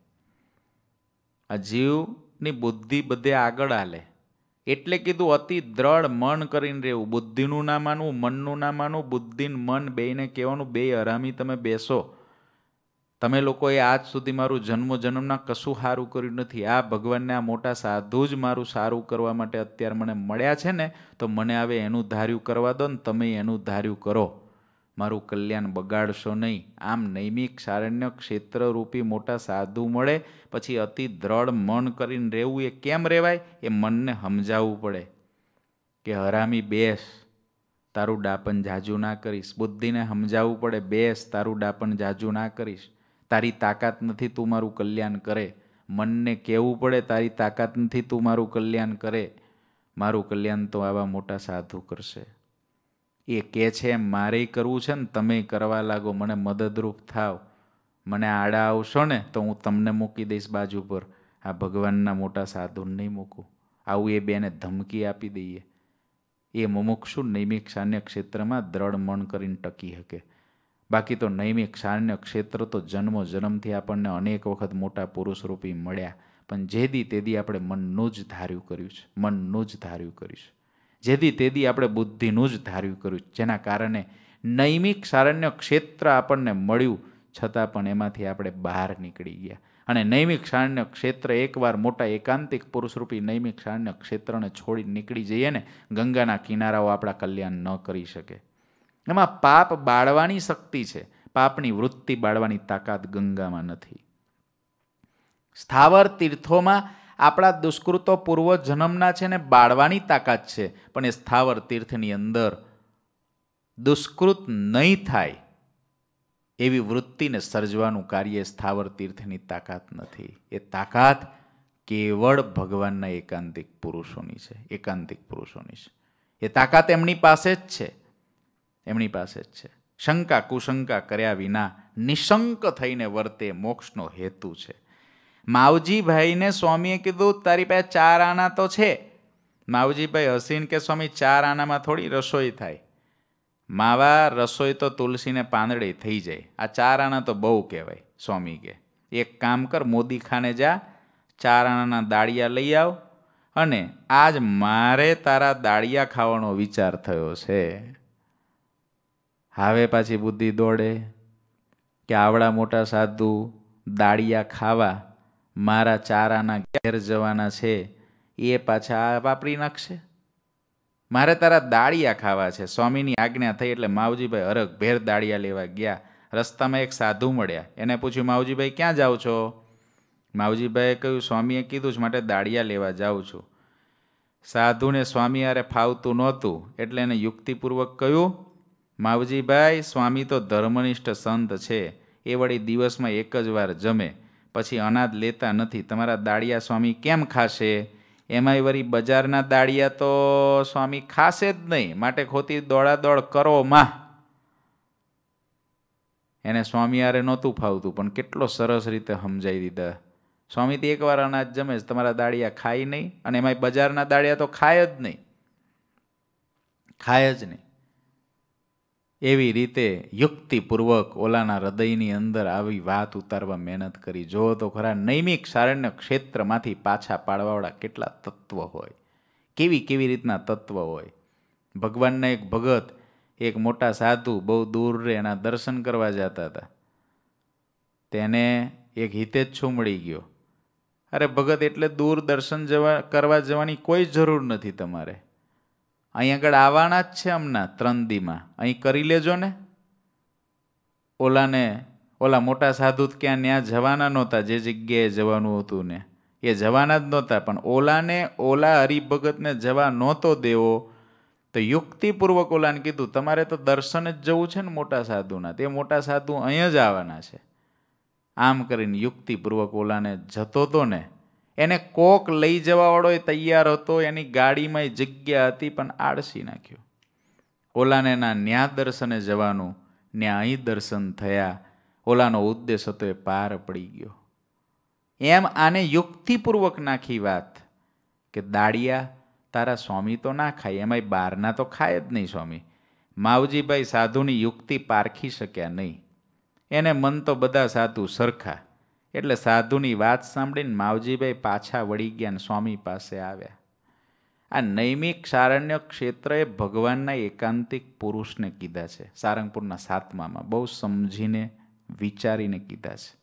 આ જીવની બુદ્ધિ બધે આગળ હાલે એટલે કીધું અતિ દ્રઢ મન કરીને રહેવું. બુદ્ધિનું ના માનવું, મનનું ના માનવું. બુદ્ધિને મન બેયને કહેવાનું, બે હરામી તમે બેસો. તમે લોકોએ આજ સુધી મારું જન્મના કશું સારું કર્યું નથી. આ ભગવાનને આ મોટા સાધુ જ મારું સારું કરવા માટે અત્યારે મને મળ્યા છે ને, તો મને હવે એનું ધાર્યું કરવા દો ને તમે એનું ધાર્યું કરો. મારું કલ્યાણ બગાડશો નહીં. આમ નૈમિક શારણ્ય ક્ષેત્રરૂપી મોટા સાધુ મળે પછી અતિ દ્રઢ મન કરીને રહેવું. એ કેમ રહેવાય? એ મનને સમજાવવું પડે કે હરામી બેસ, તારું ડાપણ જાજુ ના કરીશ. બુદ્ધિને સમજાવવું પડે, બેસ, તારું ડાપણ જાજુ ના કરીશ. તારી તાકાત નથી તું મારું કલ્યાણ કરે. મનને કહેવું પડે, તારી તાકાત નથી તું મારું કલ્યાણ કરે. મારું કલ્યાણ તો આવા મોટા સાધુ કરશે. એ કહે છે એમ મારે કરવું છે ને, તમે કરવા લાગો, મને મદદરૂપ થાવ. મને આડા આવશો ને તો હું તમને મૂકી દઈશ બાજુ પર, આ ભગવાનના મોટા સાધુને નહીં મૂકું. આવું એ બેને ધમકી આપી દઈએ. એ મુમુક્ષુ નૈમિક શાન્ય ક્ષેત્રમાં દ્રઢ મન કરીને ટકી શકે. બાકી તો નૈમિક શાન્ય ક્ષેત્ર તો જન્મો જન્મથી આપણને અનેક વખત મોટા પુરુષરૂપી મળ્યા, પણ જેદી તેદી આપણે મનનું જ ધાર્યું કર્યું છે, મનનું જ ધાર્યું કર્યું છે. જેદી તેદી આપણે બુદ્ધિનું જ ધાર્યું કર્યું, જેના કારણે નૈમિક શારણ્ય ક્ષેત્ર આપણને મળ્યું છતાં પણ એમાંથી આપણે બહાર નીકળી ગયા. અને નૈમિક શારણ્ય ક્ષેત્ર એકવાર મોટા એકાંતિક પુરુષરૂપી નૈમિક શારણ્ય ક્ષેત્રને છોડી નીકળી જઈએ ને, ગંગાના કિનારાઓ આપણા કલ્યાણ ન કરી શકે. એમાં પાપ બાળવાની શક્તિ છે, પાપની વૃત્તિ બાળવાની તાકાત ગંગામાં નથી. સ્થાવર તીર્થોમાં આપણા દુષ્કૃતો પૂર્વ જન્મના છે ને બાળવાની તાકાત છે, પણ એ સ્થાવર તીર્થની અંદર દુષ્કૃત નહીં થાય એવી વૃત્તિને સર્જવાનું કાર્ય સ્થાવર તીર્થની તાકાત નથી. એ તાકાત કેવળ ભગવાનના એકાંતિક પુરુષોની છે, એકાંતિક પુરુષોની છે. એ તાકાત એમની પાસે જ છે, એમની પાસે જ છે. શંકા કુશંકા કર્યા વિના નિશંક થઈને વર્તે મોક્ષનો હેતુ છે. માવજીભાઈને સ્વામીએ કીધું તારી પાસે 4 આના તો છે. માવજીભાઈ હસીને કે સ્વામી 4 આનામાં થોડી રસોઈ થાય. માવા રસોઈ તો તુલસીને પાંદડે થઈ જાય, આ 4 આના તો બહુ કહેવાય. સ્વામી કે એક કામ કર, મોદી ખાને જા, 4 આનાના દાળિયા લઈ આવ, અને આજ મારે તારા દાળિયા ખાવાનો વિચાર થયો છે. હવે પાછી બુદ્ધિ દોડે કે આવડા મોટા સાધુ દાળિયા ખાવા મારા 4 આના ઘેર જવાના છે, એ પાછા વાપરી નાખશે. મારે તારા દાળિયા ખાવા છે. સ્વામીની આજ્ઞા થઈ એટલે માવજીભાઈ હરખ ભેર દાળિયા લેવા ગયા. રસ્તામાં એક સાધુ મળ્યા. એને પૂછ્યું, માવજીભાઈ ક્યાં જાઓ છો? માવજીભાઈએ કહ્યું, સ્વામીએ કીધું છે માટે દાળિયા લેવા જાઉં છું. સાધુને સ્વામી હારે ફાવતું નહોતું એટલે એને યુક્તિપૂર્વક કહ્યું, માવજીભાઈ સ્વામી તો ધર્મનિષ્ઠ સંત છે, એ વળી દિવસમાં એક જ વાર જમે, પછી અનાજ લેતા નથી. તમારા દાળિયા સ્વામી કેમ ખાશે? એમાંય વળી બજારના દાળિયા તો સ્વામી ખાશે જ નહીં, માટે ખોટી દોડાદોડ કરો માં. એને સ્વામી હારે નહોતું ફાવતું પણ કેટલો સરસ રીતે સમજાવી દીધા. સ્વામીથી એકવાર અનાજ જમે છે, તમારા દાળિયા ખાય નહીં, અને એમાંય બજારના દાળિયા તો ખાય જ નહીં, ખાય જ નહીં. એવી રીતે યુક્તિપૂર્વક ઓલાના હૃદયની અંદર આવી વાત ઉતારવા મહેનત કરી. જો તો ખરા નૈમિક સારણ્ય ક્ષેત્રમાંથી પાછા પાડવાવાળા કેટલા તત્વ હોય, કેવી કેવી રીતના તત્વ હોય. ભગવાનના એક ભગત, એક મોટા સાધુ બહુ દૂર રે એના દર્શન કરવા જતા હતા. તેને એક હિતેચ્છુ મળી ગયો. અરે ભગત, એટલે દૂર દર્શન કરવા જવાની કોઈ જરૂર નથી તમારે, અહીં આગળ આવવાના જ છે હમણાં 3 દીમાં, અહીં કરી લેજો ને. ઓલા મોટા સાધુ ક્યાં ત્યાં જવાના નહોતા, જે જગ્યાએ જવાનું હતું ને એ જવાના જ નહોતા, પણ ઓલા હરિભગતને જવા નહોતો દેવો. તો યુક્તિપૂર્વક ઓલાને કીધું, તમારે તો દર્શન જ જવું છે ને મોટા સાધુના, તે મોટા સાધુ અહીં જ આવવાના છે. આમ કરીને યુક્તિપૂર્વક ઓલાને જતો હતો ને, એને કોક લઈ જવાવાળો એ તૈયાર હતો, એની ગાડીમાં જગ્યા હતી, પણ આળસી નાખ્યો. ઓલાને ના ન્યા દર્શને જવાનું, ન્યા અહીં દર્શન થયા. ઓલાનો ઉદ્દેશ હતો એ પાર પડી ગયો. એમ આને યુક્તિપૂર્વક નાખી વાત કે દાળિયા તારા સ્વામી તો ના ખાય, એમાંય બહારના તો ખાય જ નહીં સ્વામી. માવજીભાઈ સાધુની યુક્તિ પારખી શક્યા નહીં. એને મન તો બધા સાધુ સરખા, એટલે સાધુની વાત સાંભળીને માવજીભાઈ પાછા વળી ગયા અને સ્વામી પાસે આવ્યા. આ નૈમિક સારણ્ય ક્ષેત્રએ ભગવાનના એકાંતિક પુરુષને કીધા છે. સારંગપુરના 7મામાં બહુ સમજીને વિચારીને કીધા છે.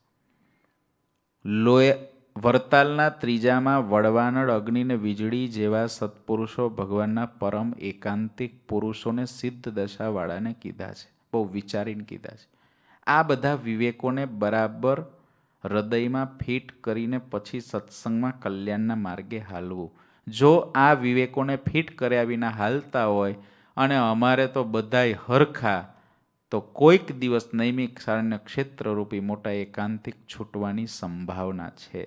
વરતાલના 3જામાં વડવાનળ અગ્નિને વીજળી જેવા સત્પુરુષો ભગવાનના પરમ એકાંતિક પુરુષોને સિદ્ધ દશાવાળાને કીધા છે. બહુ વિચારીને કીધા છે. આ બધા વિવેકોને બરાબર હૃદયમાં ફિટ કરીને પછી સત્સંગમાં કલ્યાણના માર્ગે હાલવું. જો આ વિવેકોને ફિટ કર્યા વિના હાલતા હોય અને અમારે તો બધાય હરખા, તો કોઈક દિવસ નૈમિક સારણ્ય ક્ષેત્રરૂપી મોટા એકાંતિક છૂટવાની સંભાવના છે.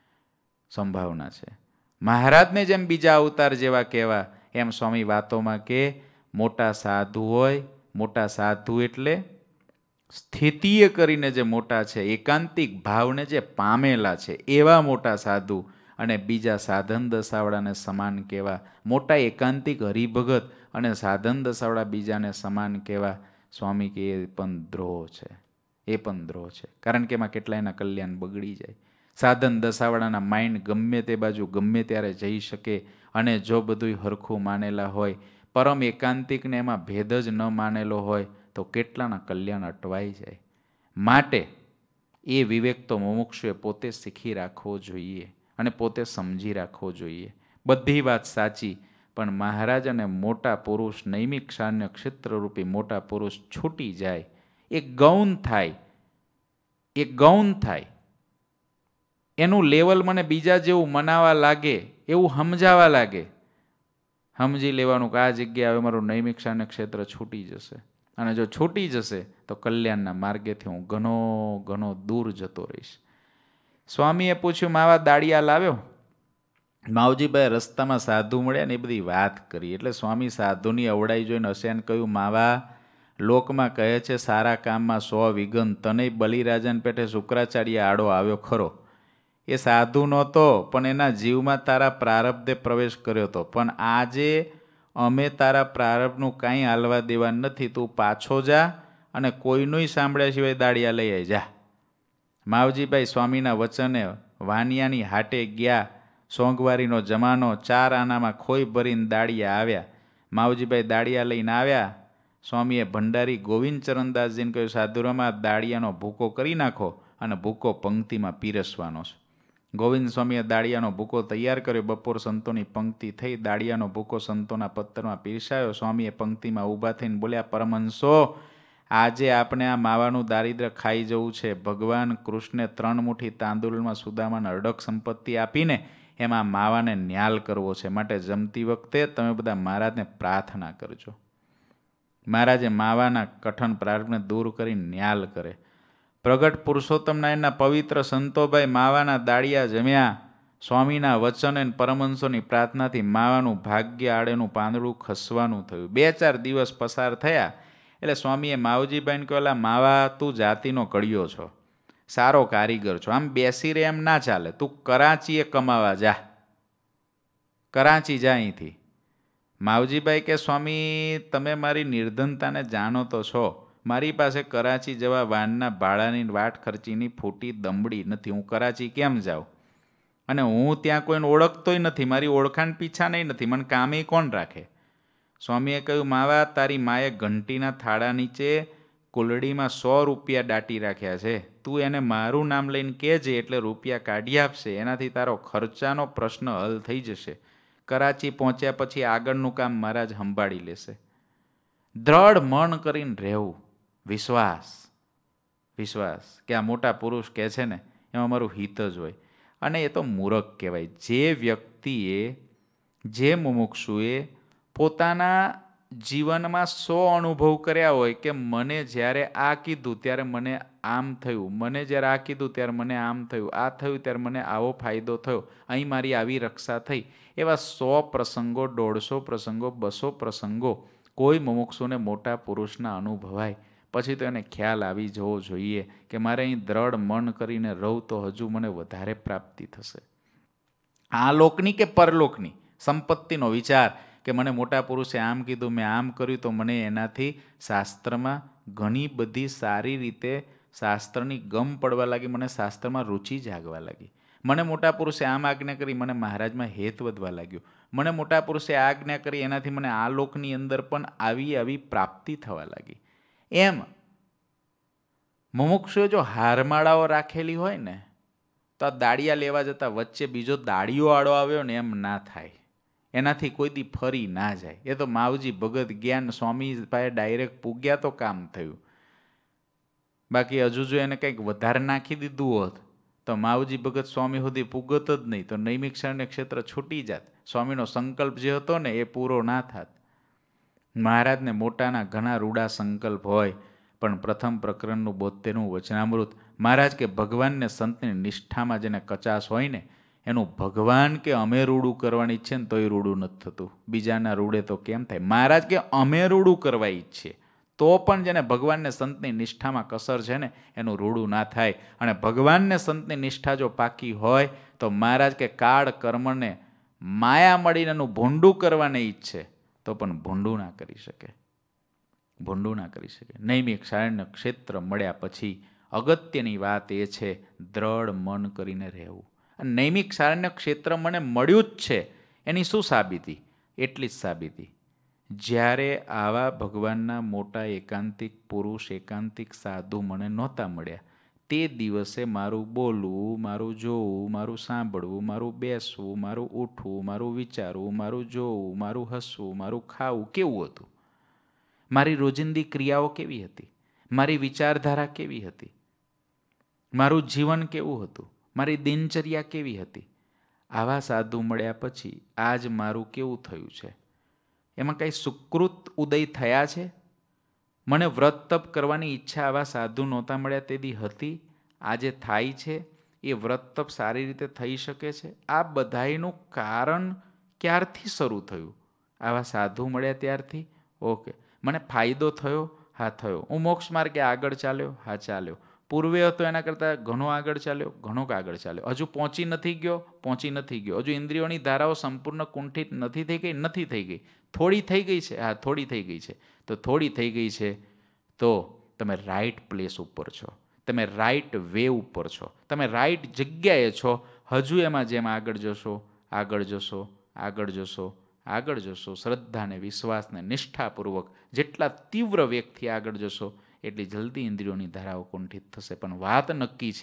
મહારાજને જેમ બીજા અવતાર જેવા કહેવા, એમ સ્વામી વાતોમાં કે મોટા સાધુ હોય, મોટા સાધુ એટલે સ્થિતિએ કરીને જે મોટા છે, એકાંતિક ભાવને જે પામેલા છે એવા મોટા સાધુ, અને બીજા સાધન દશાવાળાને સમાન કહેવા. મોટા એકાંતિક હરિભગત અને સાધન દશાવાળા બીજાને સમાન કહેવા. સ્વામી કે એ પણ દ્રોહ છે, એ પણ દ્રોહ છે. કારણ કે એમાં કેટલાયના કલ્યાણ બગડી જાય. સાધન દશાવાળાના માઇન્ડ ગમે તે બાજુ ગમે ત્યારે જઈ શકે, અને જો બધું હરખું માનેલા હોય, પરમ એકાંતિકને એમાં ભેદ જ ન માનેલો હોય, તો કેટલાના કલ્યાણ અટવાઈ જાય. માટે એ વિવેક તો મુમુક્ષુએ પોતે શીખી રાખવો જોઈએ અને પોતે સમજી રાખવો જોઈએ. બધી વાત સાચી, પણ મહારાજ અને મોટા પુરુષ, નૈમિક સારણ્ય ક્ષેત્રરૂપી મોટા પુરુષ છૂટી જાય, એ ગૌણ થાય, એનું લેવલ મને બીજા જેવું મનાવા લાગે, એવું સમજાવા લાગે, સમજી લેવાનું કે આ જગ્યાએ હવે મારું નૈમિક સારણ્ય ક્ષેત્ર છૂટી જશે. અને જો છૂટી જશે તો કલ્યાણના માર્ગેથી હું ઘણો દૂર જતો રહીશ. સ્વામીએ પૂછ્યું, માવા દાળિયા લાવ્યો? માવજીભાઈ રસ્તામાં સાધુ મળ્યા ને એ બધી વાત કરી. એટલે સ્વામી સાધુની અવડાઈ જોઈને હસ્યાને કહ્યું, માવા લોકમાં કહે છે સારા કામમાં 100 વિઘન, તને બલિરાજાને પેઠે શુક્રાચાર્ય આડો આવ્યો ખરો. એ સાધુ નહોતો, પણ એના જીવમાં તારા પ્રારબ્ધે પ્રવેશ કર્યો હતો. પણ આજે અમે તારા પ્રારબ્ધનું કાંઈ હાલવા દેવા નથી. તું પાછો જા અને કોઈનું સાંભળ્યા સિવાય દાળિયા લઈ આવી જા. માવજીભાઈ સ્વામીના વચને વાનિયાની હાટે ગયા. સોંગવારીનો જમાનો, 4 આનામાં ખોઈ ભરીને દાળિયા આવ્યા. માવજીભાઈ દાળિયા લઈને આવ્યા. સ્વામીએ ભંડારી ગોવિંદચરણદાસજીને કહ્યું, સાધુરામાં દાળિયાનો ભૂકો કરી નાખો અને ભૂકો પંક્તિમાં પીરસવાનો છે. ગોવિંદ સ્વામીએ દાળિયાનો ભૂકો તૈયાર કર્યો. બપોર સંતોની પંક્તિ થઈ. દાળિયાનો ભૂકો સંતોના પત્તરમાં પીરસાયો. સ્વામીએ પંક્તિમાં ઊભા થઈને બોલ્યા, પરમહંસો, આજે આપણે આ માવાનું દારિદ્ર્ય ખાઈ જવું છે. ભગવાન કૃષ્ણે 3 મુઠ્ઠી તાંદુલમાં સુદામાને અઢળક સંપત્તિ આપીને એમાં માવાને ન્યાલ કરવો છે. માટે જમતી વખતે તમે બધા મહારાજને પ્રાર્થના કરજો. મહારાજે માવાના કઠણ પ્રારંભને દૂર કરી ન્યાલ કરે. પ્રગટ પુરુષોત્તમ નારાયણના પવિત્ર સંતોભાઈ માવાના દાળિયા જમ્યા. સ્વામીના વચન અને પરમહંસોની પ્રાર્થનાથી માવાનું ભાગ્ય આડેનું પાંદડું ખસવાનું થયું. 2-4 દિવસ પસાર થયા એટલે સ્વામીએ માવજીભાઈને કહેલા, માવા, તું જાતિનો કડિયો છો, સારો કારીગર છો, આમ બેસી રહે એમ ના ચાલે, તું કરાંચીએ કમાવા જા, કરાંચી જા અહીંથી. માવજીભાઈ કે, સ્વામી, તમે મારી નિર્ધનતાને જાણો તો છો. મારી પાસે કરાચી જવા વાનના ભાડાની વાટ ખર્ચીની ફૂટી દમડી નથી. હું કરાચી કેમ જાઉં? અને હું ત્યાં કોઈને ઓળખતોય નથી. મારી ઓળખાણ પીછાને નથી. મને કામે કોણ રાખે? સ્વામીએ કહ્યું, માવા, તારી માએ ઘંટીના થાળા નીચે કુલડીમાં 100 રૂપિયા દાટી રાખ્યા છે. તું એને મારું નામ લઈને કહેજે એટલે રૂપિયા કાઢી આપશે. એનાથી તારો ખર્ચાનો પ્રશ્ન હલ થઈ જશે. કરાચી પહોંચ્યા પછી આગળનું કામ મહારાજ સંભાળી લેશે. દ્રઢ મન કરીને રહેવું. વિશ્વાસ કે આ મોટા પુરુષ કહે છે ને એમાં મારું હિત જ હોય. અને એ તો મૂરખ કહેવાય. જે વ્યક્તિએ, જે મુમુક્ષુએ પોતાના જીવનમાં 100 અનુભવ કર્યા હોય કે મને જ્યારે આ કીધું ત્યારે મને આમ થયું, મને જ્યારે આ કીધું ત્યારે મને આમ થયું, આ થયું ત્યારે મને આવો ફાયદો થયો, અહીં મારી આવી રક્ષા થઈ, એવા 100 પ્રસંગો, 150 પ્રસંગો, 200 પ્રસંગો કોઈ મુમુક્ષુને મોટા પુરુષના અનુભવાય. પછી તો એને ખ્યાલ આવી જવો જોઈએ કે મારે અહીં દ્રઢ મન કરીને રહું તો હજુ મને વધારે પ્રાપ્તિ થશે. આ લોકની કે પરલોકની સંપત્તિનો વિચાર કે મને મોટા પુરુષે આમ કીધું, મેં આમ કર્યું તો મને એનાથી શાસ્ત્રમાં ઘણી બધી સારી રીતે શાસ્ત્રની ગમ પડવા લાગી, મને શાસ્ત્રમાં રુચિ જાગવા લાગી. મને મોટા પુરુષે આમ આજ્ઞા કરી, મને મહારાજમાં હેત વધવા લાગ્યું. મને મોટા પુરુષે આજ્ઞા કરી, એનાથી મને આ લોકની અંદર પણ આવી પ્રાપ્તિ થવા લાગી. એમ મુમુક્ષુએ જો હારમાળાઓ રાખેલી હોય ને તો આ દાળિયા લેવા જતા વચ્ચે બીજો દાળિયો આડો આવ્યો ને એમ ના થાય. એનાથી કોઈ દી ફરી ના જાય. એ તો માવજી ભગત જ્ઞાન સ્વામી પાસે ડાયરેક્ટ પૂગ્યા તો કામ થયું. બાકી હજુ જો એને કંઈક વધારે નાખી દીધું હોત તો માવજી ભગત સ્વામી સુધી પૂગત જ નહીં, તો નૈમિક શરણ્ય ક્ષેત્ર છૂટી જાત. સ્વામીનો સંકલ્પ જે હતો ને એ પૂરો ના થાત. મહારાજને મોટાના ઘણા રૂડા સંકલ્પ હોય, પણ પ્રથમ પ્રકરણનું 72મું વચનામૃત મહારાજ કે ભગવાનને સંતની નિષ્ઠામાં જેને કચાશ હોય ને એનું ભગવાન કે અમે રૂડું કરવાની ઈચ્છે ને તોય રૂડું નથી થતું. બીજાના રૂડે તો કેમ થાય? મહારાજ કે અમે રૂડું કરવા ઈચ્છીએ તો પણ જેને ભગવાનને સંતની નિષ્ઠામાં કસર છે ને એનું રૂડું ના થાય. અને ભગવાનને સંતની નિષ્ઠા જો પાકી હોય તો મહારાજ કે કાળ કર્મને માયા મળીને એનું ભૂંડું કરવાને ઈચ્છે તો પણ ભૂંડું ના કરી શકે, ભૂંડું ના કરી શકે. નૈમિક શારણ્ય ક્ષેત્ર મળ્યા પછી અગત્યની વાત એ છે દ્રઢ મન કરીને રહેવું. નૈમિક શારણ્ય ક્ષેત્ર મને મળ્યું જ છે એની શું સાબિતી? એટલી જ સાબિતી, જ્યારે આવા ભગવાનના મોટા એકાંતિક પુરુષ, એકાંતિક સાધુ મને નહોતા મળ્યા તે દિવસે મારું બોલવું, મારું જોવું, મારું સાંભળવું, મારું બેસવું, મારું ઉઠવું, મારું વિચારવું, મારું જોવું, મારું હસવું, મારું ખાવું કેવું હતું? મારી રોજિંદી ક્રિયાઓ કેવી હતી? મારી વિચારધારા કેવી હતી? મારું જીવન કેવું હતું? મારી દિનચર્યા કેવી હતી? આવા સાધુ મળ્યા પછી આજ મારું કેવું થયું છે? એમાં કંઈ સુકૃત ઉદય થયા છે? મને વ્રત તપ કરવાની ઈચ્છા આવા સાધુ નહોતા મળ્યા તેથી હતી, આજે થાય છે. એ વ્રત તપ સારી રીતે થઈ શકે છે. આ બધાયનું કારણ ક્યારથી શરૂ થયું? આવા સાધુ મળ્યા ત્યારથી. ઓકે, મને ફાયદો થયો? હા થયો. હું મોક્ષ માર્ગે આગળ ચાલ્યો? હા ચાલ્યો. પૂર્વે હતો એના કરતાં ઘણો આગળ ચાલ્યો? ઘણો આગળ ચાલ્યો. હજુ પહોંચી નથી ગયો? પહોંચી નથી ગયો. હજુ ઇન્દ્રિયોની ધારાઓ સંપૂર્ણ કુંઠિત નથી થઈ ગઈ? નથી થઈ ગઈ. થોડી થઈ ગઈ છે? હા થોડી થઈ ગઈ છે. તો થોડી થઈ ગઈ છે તો તમે રાઈટ પ્લેસ ઉપર છો, તમે રાઈટ વે ઉપર છો, તમે રાઈટ જગ્યાએ છો. હજુ એમાં જેમ આગળ જશો, આગળ જશો, આગળ જશો, આગળ જશો, શ્રદ્ધાને, વિશ્વાસને, નિષ્ઠાપૂર્વક જેટલા તીવ્ર વેગથી આગળ જશો એટલી જલ્દી ઇન્દ્રિયોની ધારાઓ કુંઠિત થશે. પણ વાત નક્કી છે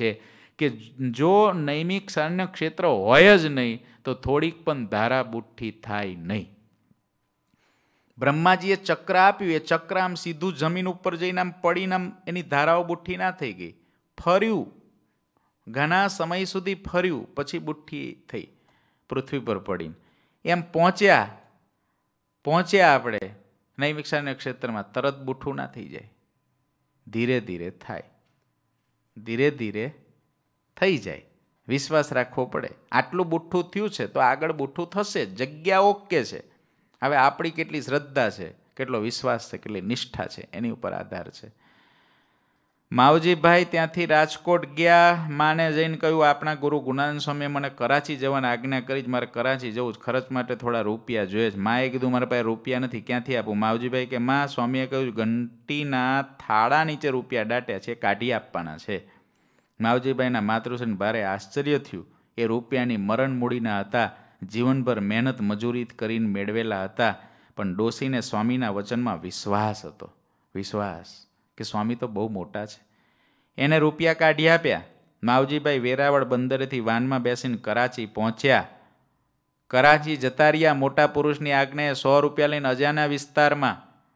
કે જો નૈમિક સારણ્ય ક્ષેત્ર હોય જ નહીં તો થોડીક પણ ધારા બુઠ્ઠી થાય નહીં. બ્રહ્માજીએ ચક્ર આપ્યું, એ ચક્ર આમ સીધું જમીન ઉપર જઈને આમ પડીને આમ એની ધારાઓ બુઠ્ઠી ના થઈ ગઈ, ફર્યું, ઘણા સમય સુધી ફર્યું, પછી બુઠ્ઠી થઈ પૃથ્વી પર પડીને. એમ પહોંચ્યા આપણે નૈમિક સારણ્ય ક્ષેત્રમાં, તરત બુઠ્ઠું ના થઈ જાય, ધીરે ધીરે થાય, ધીરે ધીરે થઈ જાય. વિશ્વાસ રાખવો પડે. આટલું બુઠ્ઠું થયું છે તો આગળ બુઠ્ઠું થશે, જગ્યા ઓકે છે. હવે આપણી કેટલી શ્રદ્ધા છે, કેટલો વિશ્વાસ છે, કેટલી નિષ્ઠા છે, એની ઉપર આધાર છે. માવજીભાઈ ત્યાંથી રાજકોટ ગયા, માને જઈને કહ્યું આપણા ગુરુ ગુણાનંદ સ્વામીએ મને કરાચી જવાની આજ્ઞા કરી, મારે કરાચી જવું, ખર્ચ માટે થોડા રૂપિયા જોઈએ છે. માએ કીધું મારા પાસે રૂપિયા નથી, ક્યાંથી આપું? માવજીભાઈ કે માં, સ્વામીએ કહ્યું ઘંટીના થાળા નીચે રૂપિયા દાટ્યા છે, કાઢી આપવાના છે. માવજીભાઈના માતૃશ્રીને ભારે આશ્ચર્ય થયું. એ રૂપિયાની મરણ મૂડીના હતા, જીવનભર મહેનત મજૂરી કરીને મેળવેલા હતા, પણ ડોસીને સ્વામીના વચનમાં વિશ્વાસ હતો. વિશ્વાસ કે સ્વામી તો બહુ મોટા છે. એને રૂપિયા કાઢી આપ્યા. માવજીભાઈ વેરાવળ બંદરેથી વાનમાં બેસીને કરાચી પહોંચ્યા. કરાચી જતા રહ્યા. મોટા પુરુષની આજ્ઞાએ 100 રૂપિયા લઈને અજાના વિસ્તારમાં.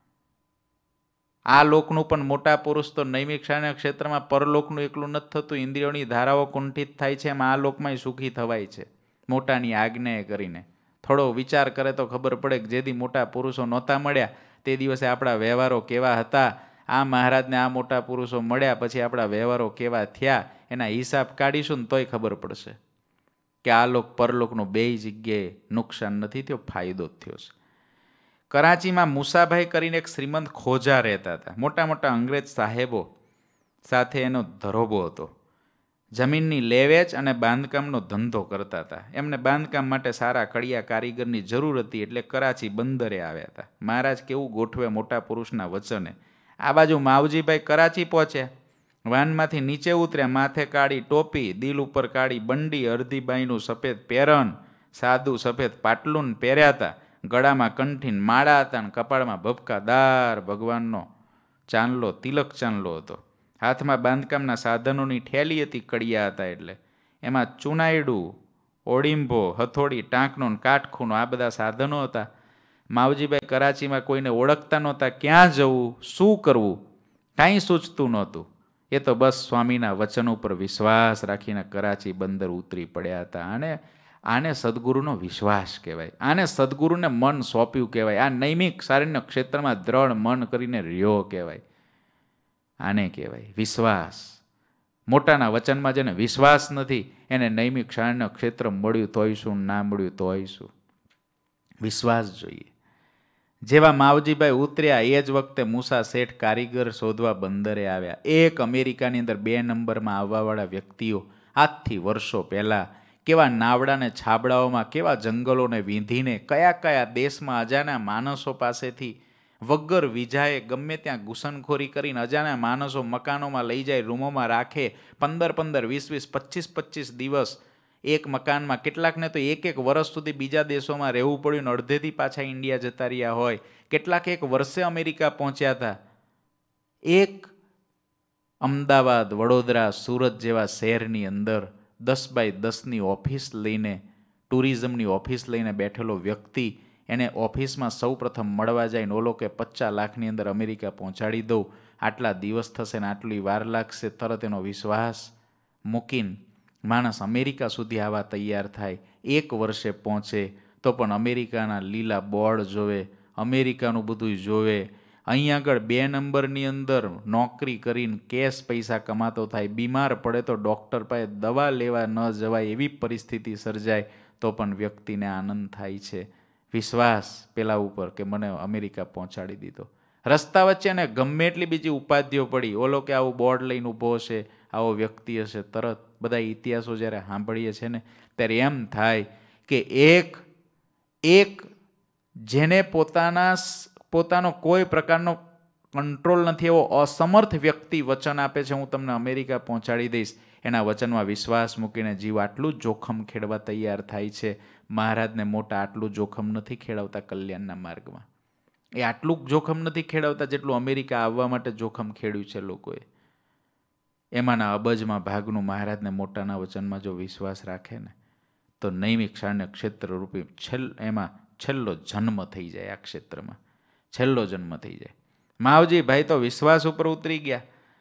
આ લોકનું પણ મોટા પુરુષ તો નૈમિક સારણ્ય ક્ષેત્રમાં પરલોકનું એકલું નથી થતું, ઇન્દ્રિયોની ધારાઓ કુંઠિત થાય છે, એમ આ લોકમાં સુખી થવાય છે મોટાની આજ્ઞાએ કરીને. થોડો વિચાર કરે તો ખબર પડે કે જેથી મોટા પુરુષો નહોતા મળ્યા તે દિવસે આપણા વ્યવહારો કેવા હતા, આ મહારાજને આ મોટા પુરુષો મળ્યા પછી આપણા વ્યવહારો કેવા થયા, એના હિસાબ કાઢીશું ને તોય ખબર પડશે કે આ લોક પરલોકનું બેય જગ્યાએ નુકસાન નથી થયો, ફાયદો જ થયો છે. કરાચીમાં મુસાભાઈ કરીને એક શ્રીમંત ખોજા રહેતા હતા. મોટા મોટા અંગ્રેજ સાહેબો સાથે એનો ધરોબો હતો. જમીનની લેવેચ અને બાંધકામનો ધંધો કરતા હતા. એમને બાંધકામ માટે સારા કડિયા કારીગરની જરૂર હતી, એટલે કરાચી બંદરે આવ્યા હતા. મહારાજ કેવું ગોઠવે મોટા પુરુષના વચને. આ બાજુ માવજીભાઈ કરાચી પહોંચ્યા. વાનમાંથી નીચે ઉતર્યા. માથે કાળી ટોપી, દિલ ઉપર કાળી બંડી, અડધી બાઈનું સફેદ પેરણ, સાદું સફેદ પાટલુન પહેર્યા હતા. ગળામાં કંઠીન માળા હતા અને કપાળમાં ભભકાદાર ભગવાનનો ચાંદલો, તિલક ચાંદલો હતો. હાથમાં બાંધકામના સાધનોની ઠેલી હતી, કડિયા હતા એટલે. એમાં ચુનાયડું, ઓડિંભો, હથોડી, ટાંકનો, કાટખૂનો આ બધા સાધનો હતા. માવજીભાઈ કરાચીમાં કોઈને ઓળખતા નહોતા. ક્યાં જવું, શું કરવું, કાંઈ સૂચતું નહોતું. એ તો બસ સ્વામીના વચન ઉપર વિશ્વાસ રાખીને કરાચી બંદર ઉતરી પડ્યા હતા. આને સદગુરુનો વિશ્વાસ કહેવાય, આને સદગુરુને મન સોંપ્યું કહેવાય, આ નૈમિક સારણ્ય ક્ષેત્રમાં દ્રઢ મન કરીને રહ્યો કહેવાય. આને કહેવાય વિશ્વાસ. મોટાના વચનમાં જેને વિશ્વાસ નથી એને નૈમિક સારણ્ય ક્ષેત્ર મળ્યું તોય શું, ના મળ્યું તોય શું. વિશ્વાસ જોઈએ. જેવા માવજીભાઈ ઉતર્યા એ જ વખતે મૂસા શેઠ કારીગર શોધવા બંદરે આવ્યા. એક અમેરિકાની અંદર 2 નંબરમાં આવવાવાળા વ્યક્તિઓ આજથી વર્ષો પહેલાં કેવા નાવડાને છાબડાઓમાં, કેવા જંગલોને વીંધીને, કયા કયા દેશમાં અજાણ્યા માણસો પાસેથી વગર વિજાએ ગમે ત્યાં ઘૂસણખોરી કરીને અજાણ્યા માણસો મકાનોમાં લઈ જાય, રૂમોમાં રાખે, 15-15, 20-20, 25-25 દિવસ એક મકાનમાં. કેટલાકને તો 1-1 વર્ષ સુધી બીજા દેશોમાં રહેવું પડ્યું, અડધેથી પાછા ઇન્ડિયા જતા રહ્યા હોય. કેટલાક 1 વર્ષે અમેરિકા પહોંચ્યા હતા. એક અમદાવાદ, વડોદરા, સુરત જેવા શહેરની અંદર 10x10ની ઓફિસ લઈને, ટુરિઝમની ઓફિસ લઈને બેઠેલો વ્યક્તિ, એને ઓફિસમાં સૌ પ્રથમ મળવા જાય ને ઓલો કે 50 લાખની અંદર અમેરિકા પહોંચાડી દઉં, આટલા દિવસ થશે ને આટલી વાર લાગશે. તરત એનો વિશ્વાસ મૂકીને માણસ અમેરિકા સુધી આવવા તૈયાર થાય. 1 વર્ષે પહોંચે તો પણ અમેરિકાના લીલા બોર્ડ જોવે, અમેરિકાનું બધું જોવે. અહીં આગળ 2 નંબરની અંદર નોકરી કરીને કેશ પૈસા કમાતો થાય. બીમાર પડે તો ડૉક્ટર પાસે દવા લેવા ન જવાય એવી પરિસ્થિતિ સર્જાય તો પણ વ્યક્તિને આનંદ થાય છે. વિશ્વાસ પેલા ઉપર કે મને અમેરિકા પહોંચાડી દીધો. રસ્તા વચ્ચે ને ગમે એટલી બીજી ઉપાધિઓ પડી, ઓલો કે આવું બોર્ડ લઈને ઊભો હશે, આવો વ્યક્તિ હશે. તરત બધા ઇતિહાસો જ્યારે સાંભળીએ છીએ ને ત્યારે એમ થાય કે એક જેને પોતાનો કોઈ પ્રકારનો કંટ્રોલ નથી, એવો અસમર્થ વ્યક્તિ વચન આપે છે હું તમને અમેરિકા પહોંચાડી દઈશ. એના વચનમાં વિશ્વાસ મૂકીને જીવ આટલું જ જોખમ ખેડવા તૈયાર થાય છે. મહારાજને મોટા આટલું જોખમ નથી ખેડવતા કલ્યાણના માર્ગમાં. એ આટલું જોખમ નથી ખેડવતા જેટલું અમેરિકા આવવા માટે જોખમ ખેડ્યું છે લોકોએ. એમાંના અબજમાં ભાગનું મહારાજને મોટાના વચનમાં જો વિશ્વાસ રાખે ને તો નૈમિક શારણ્ય ક્ષેત્ર રૂપી એમાં છેલ્લો જન્મ થઈ જાય. આ ક્ષેત્રમાં છેલ્લો જન્મ થઈ જાય. માવજીભાઈ તો વિશ્વાસ ઉપર ઉતરી ગયા.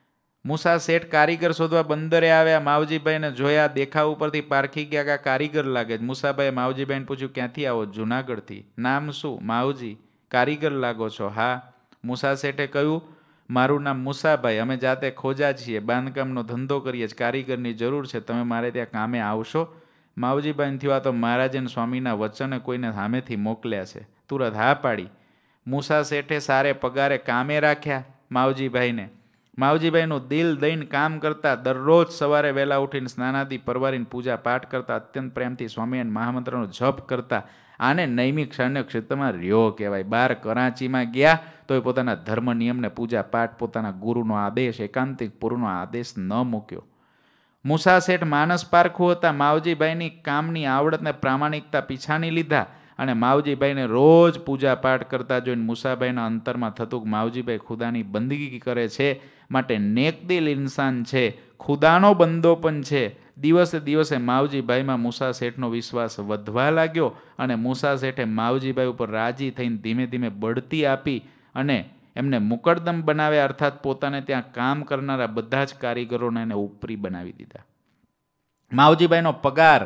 મૂસા શેઠ કારીગર શોધવા બંદરે આવ્યા. માવજીભાઈને જોયા, દેખાવ ઉપરથી પારખી ગયા કે આ કારીગર લાગે. મૂસાભાઈએ માવજીભાઈને પૂછ્યું, ક્યાંથી આવો? જુનાગઢથી. નામ શું? માવજી. કારીગર લાગો છો? હા. મૂસા શેઠે કહ્યું, મારું નામ મૂસાભાઈ, અમે જાતે ખોજા છીએ, બાંધકામનો ધંધો કરીએ છીએ, કારીગરની જરૂર છે, તમે મારે ત્યાં કામે આવશો? માવજીભાઈને થયું, આ તો મહારાજન સ્વામીના વચને કોઈને સામેથી મોકલ્યા છે. તુરત હા પાડી. મૂસા શેઠે સારે પગારે કામે રાખ્યા માવજીભાઈને. માવજીભાઈનું દિલ દઈને કામ કરતા, દરરોજ સવારે વહેલા ઉઠીને સ્નાનાદિ પરવારીને પૂજા પાઠ કરતા, અત્યંત પ્રેમથી સ્વામિનારાયણ મહામંત્રનો જપ કરતા. આને નૈમિક શારણ્ય ક્ષેત્રમાં રહ્યો કહેવાય. બહાર કરાંચીમાં ગયા તો એ પોતાના ધર્મ નિયમને પૂજા પાઠ, પોતાના ગુરુનો આદેશ, એકાંતિક પૂર્વનો આદેશ ન મૂક્યો. મૂસા શેઠ માનસ પારખું હતા. માવજીભાઈની કામની આવડતને પ્રામાણિકતા પીછાની લીધા અને માવજીભાઈને રોજ પૂજા પાઠ કરતા જોઈને મૂસાભાઈના અંતરમાં થતું કે માવજીભાઈ ખુદાની બંદગી કરે છે, માટે નેકદિલ ઇન્સાન છે, ખુદાનો બંદો પણ છે. દિવસે દિવસે માવજીભાઈમાં મૂસા શેઠનો વિશ્વાસ વધવા લાગ્યો અને મૂસા શેઠે માવજીભાઈ ઉપર રાજી થઈને ધીમે ધીમે બઢતી આપી અને એમને મુકદ્દમ બનાવ્યા, અર્થાત પોતાને ત્યાં કામ કરનારા બધા જ કારીગરોને એને ઉપરી બનાવી દીધા. માવજીભાઈનો પગાર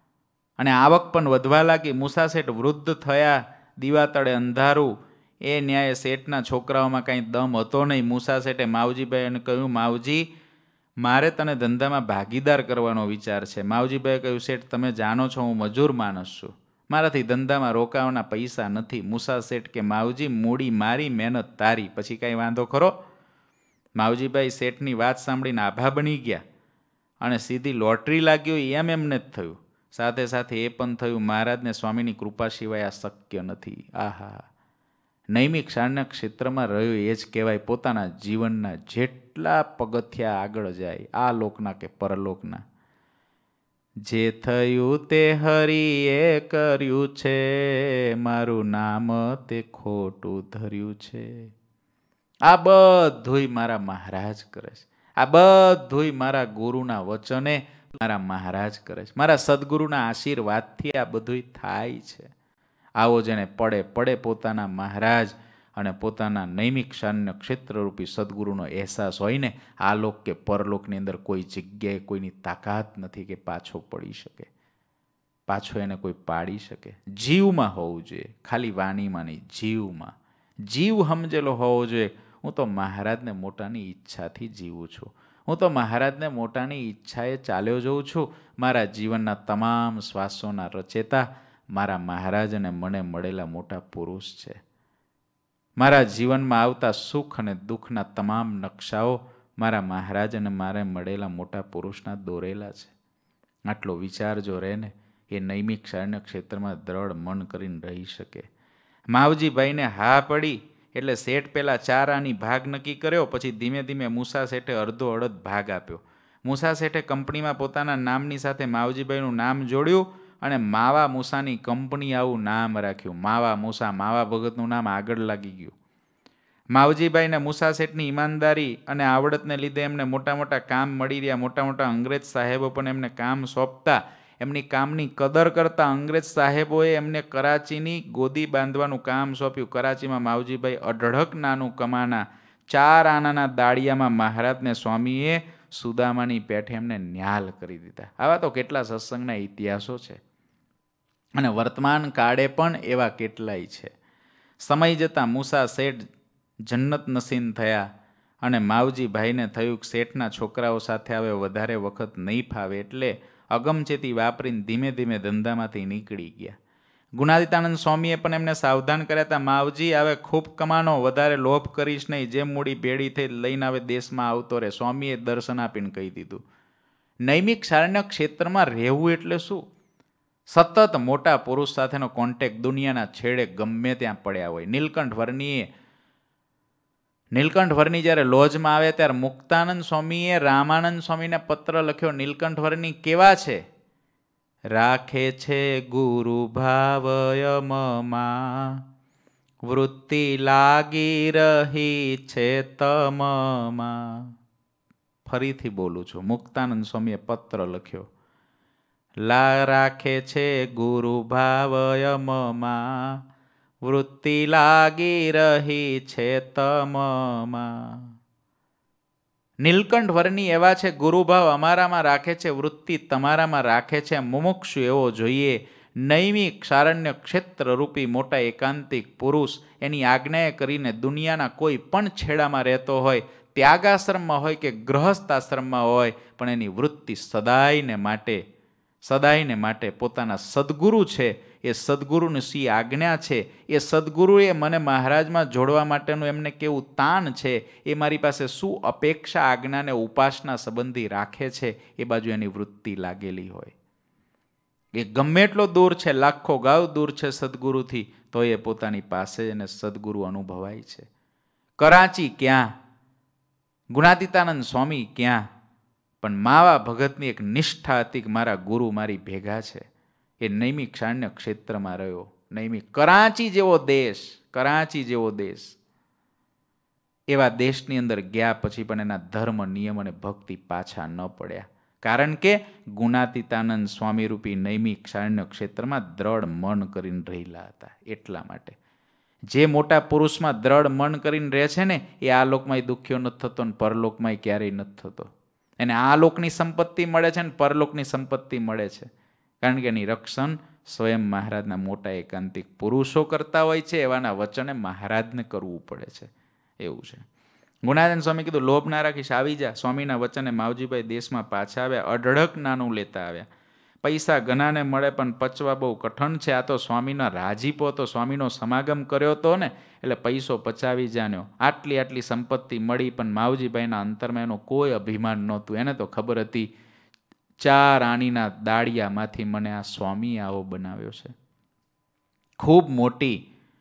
અને આવક પણ વધવા લાગી. મૂસા શેઠ વૃદ્ધ થયા, દીવા તળે અંધારું. એ ન્યાય શેઠના છોકરાઓમાં કાંઈ દમ હતો નહીં. મૂસા શેઠે માવજીભાઈને કહ્યું, માવજી, મારે તને ધંધામાં ભાગીદાર કરવાનો વિચાર છે. માવજીભાઈએ કહ્યું, શેઠ તમે જાણો છો હું મજૂર માણસ છું, મારાથી ધંધામાં રોકાવાના પૈસા નથી. મૂસા શેઠ કે માવજી, મૂડી મારી, મહેનત તારી, પછી કાંઈ વાંધો ખરો? માવજીભાઈ શેઠની વાત સાંભળીને આભા બની ગયા અને સીધી લોટરી લાગી એમ એમને જ થયું. સાથે સાથે એ પણ થયું, મહારાજને સ્વામીની કૃપા સિવાય આ શક્ય નથી. આહા, નૈમિક શારણ્ય ક્ષેત્રમાં રહ્યું એ જ કહેવાય પોતાના જીવનના જેટલા પગથિયા આગળ જાય, આ લોકના કે પરલોકના, જે થયું તે હરિએ કર્યું છે, મારું નામ તે ખોટું ધર્યું છે. આ બધુંય મારા મહારાજ કરે છે. આ બધુંય મારા ગુરુના વચને મારા મહારાજ કરે છે. મારા સદગુરુના આશીર્વાદથી આ બધુંય થાય છે. આવો જેને પડે પડે પોતાના મહારાજ અને પોતાના નૈમિક શારણ્ય ક્ષેત્રરૂપી સદગુરુનો અહેસાસ હોય ને, આ લોક કે પરલોકની અંદર કોઈ જગ્યાએ કોઈની તાકાત નથી કે પાછો પડી શકે, પાછો એને કોઈ પાડી શકે. જીવમાં હોવું જોઈએ, ખાલી વાણીમાં નહીં, જીવમાં. જીવ સમજેલો હોવો જોઈએ, હું તો મહારાજને મોટાની ઈચ્છાથી જીવું છું, હું તો મહારાજને મોટાની ઈચ્છાએ ચાલ્યો જઉં છું. મારા જીવનના તમામ શ્વાસોના રચેતા મારા મહારાજ અને મને મળેલા મોટા પુરુષ છે. મારા જીવનમાં આવતા સુખ અને દુઃખના તમામ નકશાઓ મારા મહારાજ અને મારે મળેલા મોટા પુરુષના દોરેલા છે. આટલો વિચાર જો રહે ને, એ નૈમિક શારણ્ય ક્ષેત્રમાં દ્રઢ મન કરીને રહી શકે. માવજીભાઈને હા પડી એટલે શેઠ પહેલાં 4 આની ભાગ નક્કી કર્યો, પછી ધીમે ધીમે મૂસા શેઠે અડધો અડધ ભાગ આપ્યો. મૂસા શેઠે કંપનીમાં પોતાના નામની સાથે માવજીભાઈનું નામ જોડ્યું અને માવા મૂસાની કંપની આવું નામ રાખ્યું. માવા મૂસા, માવા ભગતનું નામ આગળ લાગી ગયું. માવજીભાઈને મૂસા શેઠની ઈમાનદારી અને આવડતને લીધે એમને મોટા મોટા કામ મળી રહ્યા. મોટા મોટા અંગ્રેજ સાહેબો પણ એમને કામ સોંપતા. એમની કામની કદર કરતા અંગ્રેજ સાહેબોએ એમને કરાચીની ગોદી બાંધવાનું કામ સોંપ્યું. કરાચીમાં માવજીભાઈ અઢળક નાનું કમાના 4 આનાના દાળિયામાં મહારાજને સ્વામીએ સુદામાની પેઠે એમને ન્યાલ કરી દીધા. આવા તો કેટલા સત્સંગના ઇતિહાસો છે અને વર્તમાન કાળે પણ એવા કેટલાય છે. સમય જતાં મૂસા શેઠ જન્નત નસીન થયા અને માવજીભાઈને થયું કે શેઠના છોકરાઓ સાથે હવે વધારે વખત નહીં ફાવે, એટલે અગમચેતી વાપરીને ધીમે ધીમે ધંધામાંથી નીકળી ગયા. ગુણાતીતાનંદ સ્વામીએ પણ એમને સાવધાન કર્યા હતા, માવજી હવે ખૂબ કમાનો, વધારે લોભ કરીશ નહીં, જેમ મૂડી ભેડી થઈ લઈને આવે દેશમાં આવતો રહે. સ્વામીએ દર્શન આપીને કહી દીધું. નૈમિક શારણ્ય ક્ષેત્રમાં રહેવું એટલે શું? સતત મોટા પુરુષ સાથેનો કોન્ટેક્ટ, દુનિયાના છેડે ગમે ત્યાં પડ્યા હોય. નીલકંઠ વર્ણી જ્યારે લોજમાં આવે ત્યારે મુક્તાનંદ સ્વામીએ રામાનંદ સ્વામીને પત્ર લખ્યો. નીલકંઠ વર્ણી કેવા છે? રાખે છે ગુરુ ભાવયમમાં, વૃત્તિ લાગી રહી છે તમમાં, ફરીથી બોલું છું. મુક્તાનંદ સ્વામીએ પત્ર લખ્યો. લા રાખે છે ગુરુ ભાવયમમાં, વૃત્તિ લાગી રહી છે તમમાં. નીલકંઠ વર્ણી એવા છે, ગુરુભાવ અમારામાં રાખે છે, વૃત્તિ તમારામાં રાખે છે. મુમુક્ષુ એવો જોઈએ. નૈમિક સારણ્ય ક્ષેત્ર રૂપી મોટા એકાંતિક પુરુષ એની આજ્ઞાએ કરીને દુનિયાના કોઈ પણ છેડામાં રહેતો હોય, ત્યાગાશ્રમમાં હોય કે ગૃહસ્થાશ્રમમાં હોય, પણ એની વૃત્તિ સદાયને માટે પોતાના સદગુરુ છે, એ સદગુરુની શી આજ્ઞા છે, એ સદગુરુએ મને મહારાજમાં જોડવા માટેનું એમને કેવું તાન છે, એ મારી પાસે શું અપેક્ષા આજ્ઞાને ઉપાસના સંબંધી રાખે છે, એ બાજુ એની વૃત્તિ લાગેલી હોય. એ ગમે એટલો દૂર છે, લાખો ગાવ દૂર છે સદગુરુથી, તો એ પોતાની પાસે જ એને સદગુરુ અનુભવાય છે. કરાચી ક્યાં, ગુણાતીતાનંદ સ્વામી ક્યાં, પણ માવા ભગતની એક નિષ્ઠા હતી કે મારા ગુરુ મારી ભેગા છે. એ નૈમિક શારણ્ય ક્ષેત્રમાં રહ્યો. નૈમિક કરાચી જેવો દેશ, એવા દેશની અંદર ગયા પછી પણ એના ધર્મ, નિયમ અને ભક્તિ પાછા ન પડ્યા. કારણ કે ગુણાતીતાનંદ સ્વામી રૂપી નૈમિક શારણ્ય ક્ષેત્રમાં દ્રઢ મન કરીને રહેલા હતા. એટલા માટે જે મોટા પુરુષમાં દ્રઢ મન કરીને રહે છે ને, એ આ લોકમાં દુખ્યો નથી થતો ને પરલોકમાં ક્યારેય નથી થતો. એને આ લોકની સંપત્તિ મળે છે ને પરલોકની સંપત્તિ મળે છે. કારણ કે એની રક્ષણ સ્વયં મહારાજના મોટા એકાંતિક પુરુષો કરતા હોય છે. એવાના વચને મહારાજને કરવું પડે છે. એવું છે. ગુણાનંદ સ્વામી કીધું, લોભ ના રાખીશ, આવી જા. સ્વામીના વચને માવજીભાઈ દેશમાં પાછા આવ્યા. અઢળક નાનું લેતા આવ્યા. પૈસા ઘણાને મળે પણ પચવા બહુ કઠણ છે. આ તો સ્વામીનો રાજીપો હતો, સ્વામીનો સમાગમ કર્યો હતો ને, એટલે પૈસો પચાવી જાણ્યો. આટલી સંપત્તિ મળી, પણ માવજીભાઈના અંતરમાં એનું કોઈ અભિમાન નહોતું. એને તો ખબર હતી 4 આણીના દાળિયામાંથી મને આ સ્વામી આવો બનાવ્યો છે. ખૂબ મોટી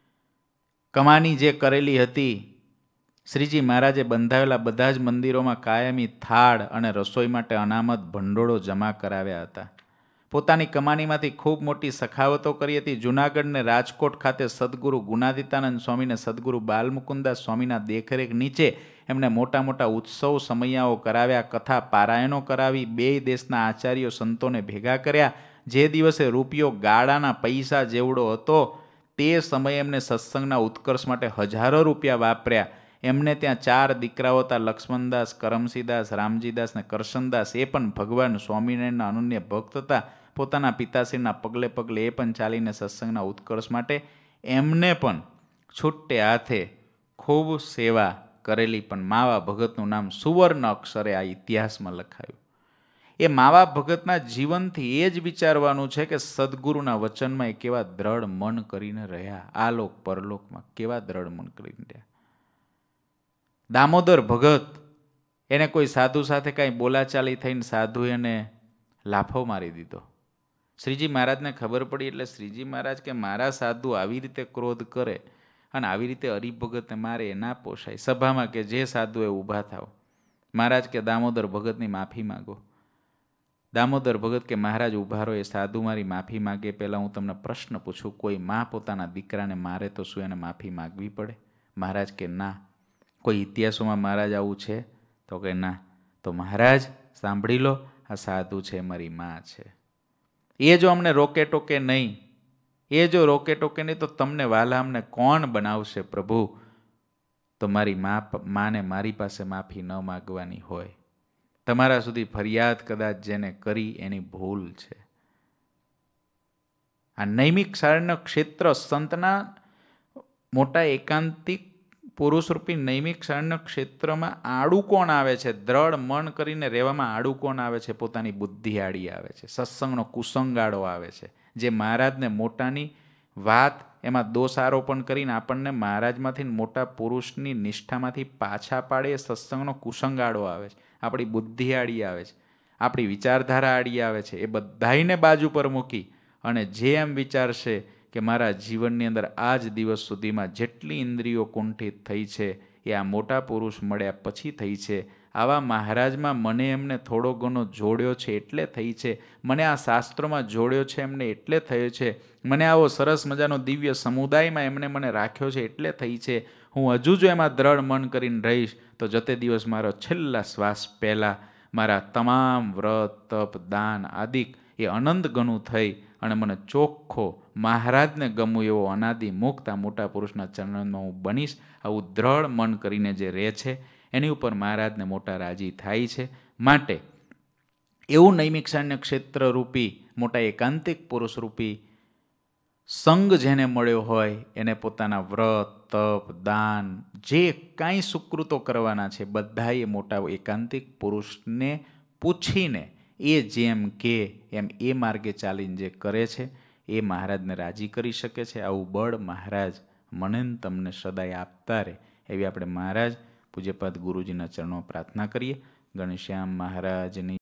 કમાની જે કરેલી હતી, શ્રીજી મહારાજે બંધાવેલા બધા જ મંદિરોમાં કાયમી થાળ અને રસોઈ માટે અનામત ભંડોળો જમા કરાવ્યા હતા. પોતાની કમાનીમાંથી ખૂબ મોટી સખાવતો કરી હતી. જૂનાગઢ ને રાજકોટ ખાતે સદગુરુ ગુણાતીતાનંદ સ્વામીને સદગુરુ બાલમુકુદાસ સ્વામીના દેખરેખ નીચે એમને મોટા મોટા ઉત્સવ સમયાઓ કરાવ્યા, કથા પારાયણો કરાવી, 2 દેશના આચાર્યો સંતોને ભેગા કર્યા. જે દિવસે રૂપિયો ગાળાના પૈસા જેવડો હતો, તે સમયે એમને સત્સંગના ઉત્કર્ષ માટે હજારો રૂપિયા વાપર્યા. એમને ત્યાં 4 દીકરાઓ હતા, લક્ષ્મણદાસ, કરમસીદાસ, રામજીદાસ ને કરશનદાસ. એ પણ ભગવાન સ્વામિનારાયણના અનન્ય ભક્ત હતા. પોતાના પિતાશ્રીના પગલે પગલે એ પણ ચાલીને સત્સંગના ઉત્કર્ષ માટે એમને પણ છૂટે હાથે ખૂબ સેવા કરેલી. પણ માવા ભગતનું નામ સુવર્ણ અક્ષરે આ ઇતિહાસમાં લખાયું. એ માવા ભગતના જીવનથી એ જ વિચારવાનું છે કે સદગુરુના વચનમાં એ કેવા દ્રઢ મન કરીને રહ્યા. આલોક પરલોકમાં કેવા દ્રઢ મન કરીને રહ્યા. દામોદર ભગત, એને કોઈ સાધુ સાથે કાંઈ બોલાચાલી થઈને સાધુ એને લાફો મારી દીધો. શ્રીજી મહારાજને ખબર પડી એટલે શ્રીજી મહારાજ કે મારા સાધુ આવી રીતે ક્રોધ કરે અને આવી રીતે હરિભગતને મારે ના પોસાય. સભામાં કે જે સાધુ એ ઊભા થાવ. મહારાજ કે દામોદર ભગતની માફી માગો. દામોદર ભગત કે મહારાજ ઊભા રહો, એ સાધુ મારી માફી માગે પહેલાં હું તમને પ્રશ્ન પૂછું, કોઈ માં પોતાના દીકરાને મારે તો શું એને માફી માગવી પડે? મહારાજ કે ના. કોઈ ઇતિહાસોમાં મહારાજ આવું છે? તો કે ના. તો મહારાજ સાંભળી લો, આ સાધુ છે, મારી માં છે. એ જો અમને રોકે ટોકે નહીં, તો તમને વાલા અમને કોણ બનાવશે પ્રભુ? તો મારી માને મારી પાસે માફી ન માગવાની હોય. તમારા સુધી ફરિયાદ કદાચ જેને કરી એની ભૂલ છે. આ નૈમિક શારણ્ય ક્ષેત્ર સંતના મોટા એકાંતિક પુરુષરૂપી નૈમિક શારણ્ય ક્ષેત્રમાં આડું કોણ આવે છે? દ્રઢ મન કરીને રહેવામાં આડું કોણ આવે છે? પોતાની બુદ્ધિ આડી આવે છે. સત્સંગનો કુસંગાળો આવે છે. જે મહારાજને મોટાની વાત એમાં દોષ આરોપણ કરીને આપણને મહારાજમાંથી મોટા પુરુષની નિષ્ઠામાંથી પાછા પાડે, એ સત્સંગનો કુસંગાળો આવે છે. આપણી બુદ્ધિ આડી આવે છે, આપણી વિચારધારા આડી આવે છે. એ બધાઈને બાજુ પર મૂકી અને જે એમ વિચારશે કે મારા જીવનની અંદર આ જ દિવસ સુધીમાં જેટલી ઇન્દ્રિયો કુંઠિત થઈ છે એ આ મોટા પુરુષ મળ્યા પછી થઈ છે, આવા મહારાજમાં મને એમને થોડો ઘણો જોડ્યો છે એટલે થઈ છે, મને આ શાસ્ત્રોમાં જોડ્યો છે એમને એટલે થયો છે, મને આવો સરસ મજાનો દિવ્ય સમુદાયમાં એમને મને રાખ્યો છે એટલે થઈ છે. હું હજુ જો એમાં દ્રઢ મન કરીને રહીશ તો જતે દિવસ મારો છેલ્લા શ્વાસ પહેલાં મારા તમામ વ્રત તપ દાન આદિક એ અનંત ગણું થઈ અને મને ચોખ્ખો મહારાજને ગમું એવો અનાદિ મુક્ત આ મોટા પુરુષના ચરણમાં હું બનીશ. આવું દ્રઢ મન કરીને જે રહે છે એની ઉપર મહારાજને મોટા રાજી થાય છે. માટે એવું નૈમિષારણ્ય ક્ષેત્ર રૂપી મોટા એકાંતિક પુરુષ રૂપી સંગ જેને મળ્યો હોય એને પોતાના વ્રત તપ દાન જે કાંઈ સુકૃતો કરવાના છે બધા એ મોટા એકાંતિક પુરુષને પૂછીને એ જેમ કે એમ એ માર્ગે ચાલીને જે કરે છે એ મહારાજને રાજી કરી શકે છે. આવું બળ મહારાજ મને તમને સદાય આપતા રહે એવી આપણે મહારાજ પૂજ્યપાદ ગુરુજીના ચરણો પ્રાર્થના કરીએ. ઘનશ્યામ મહારાજની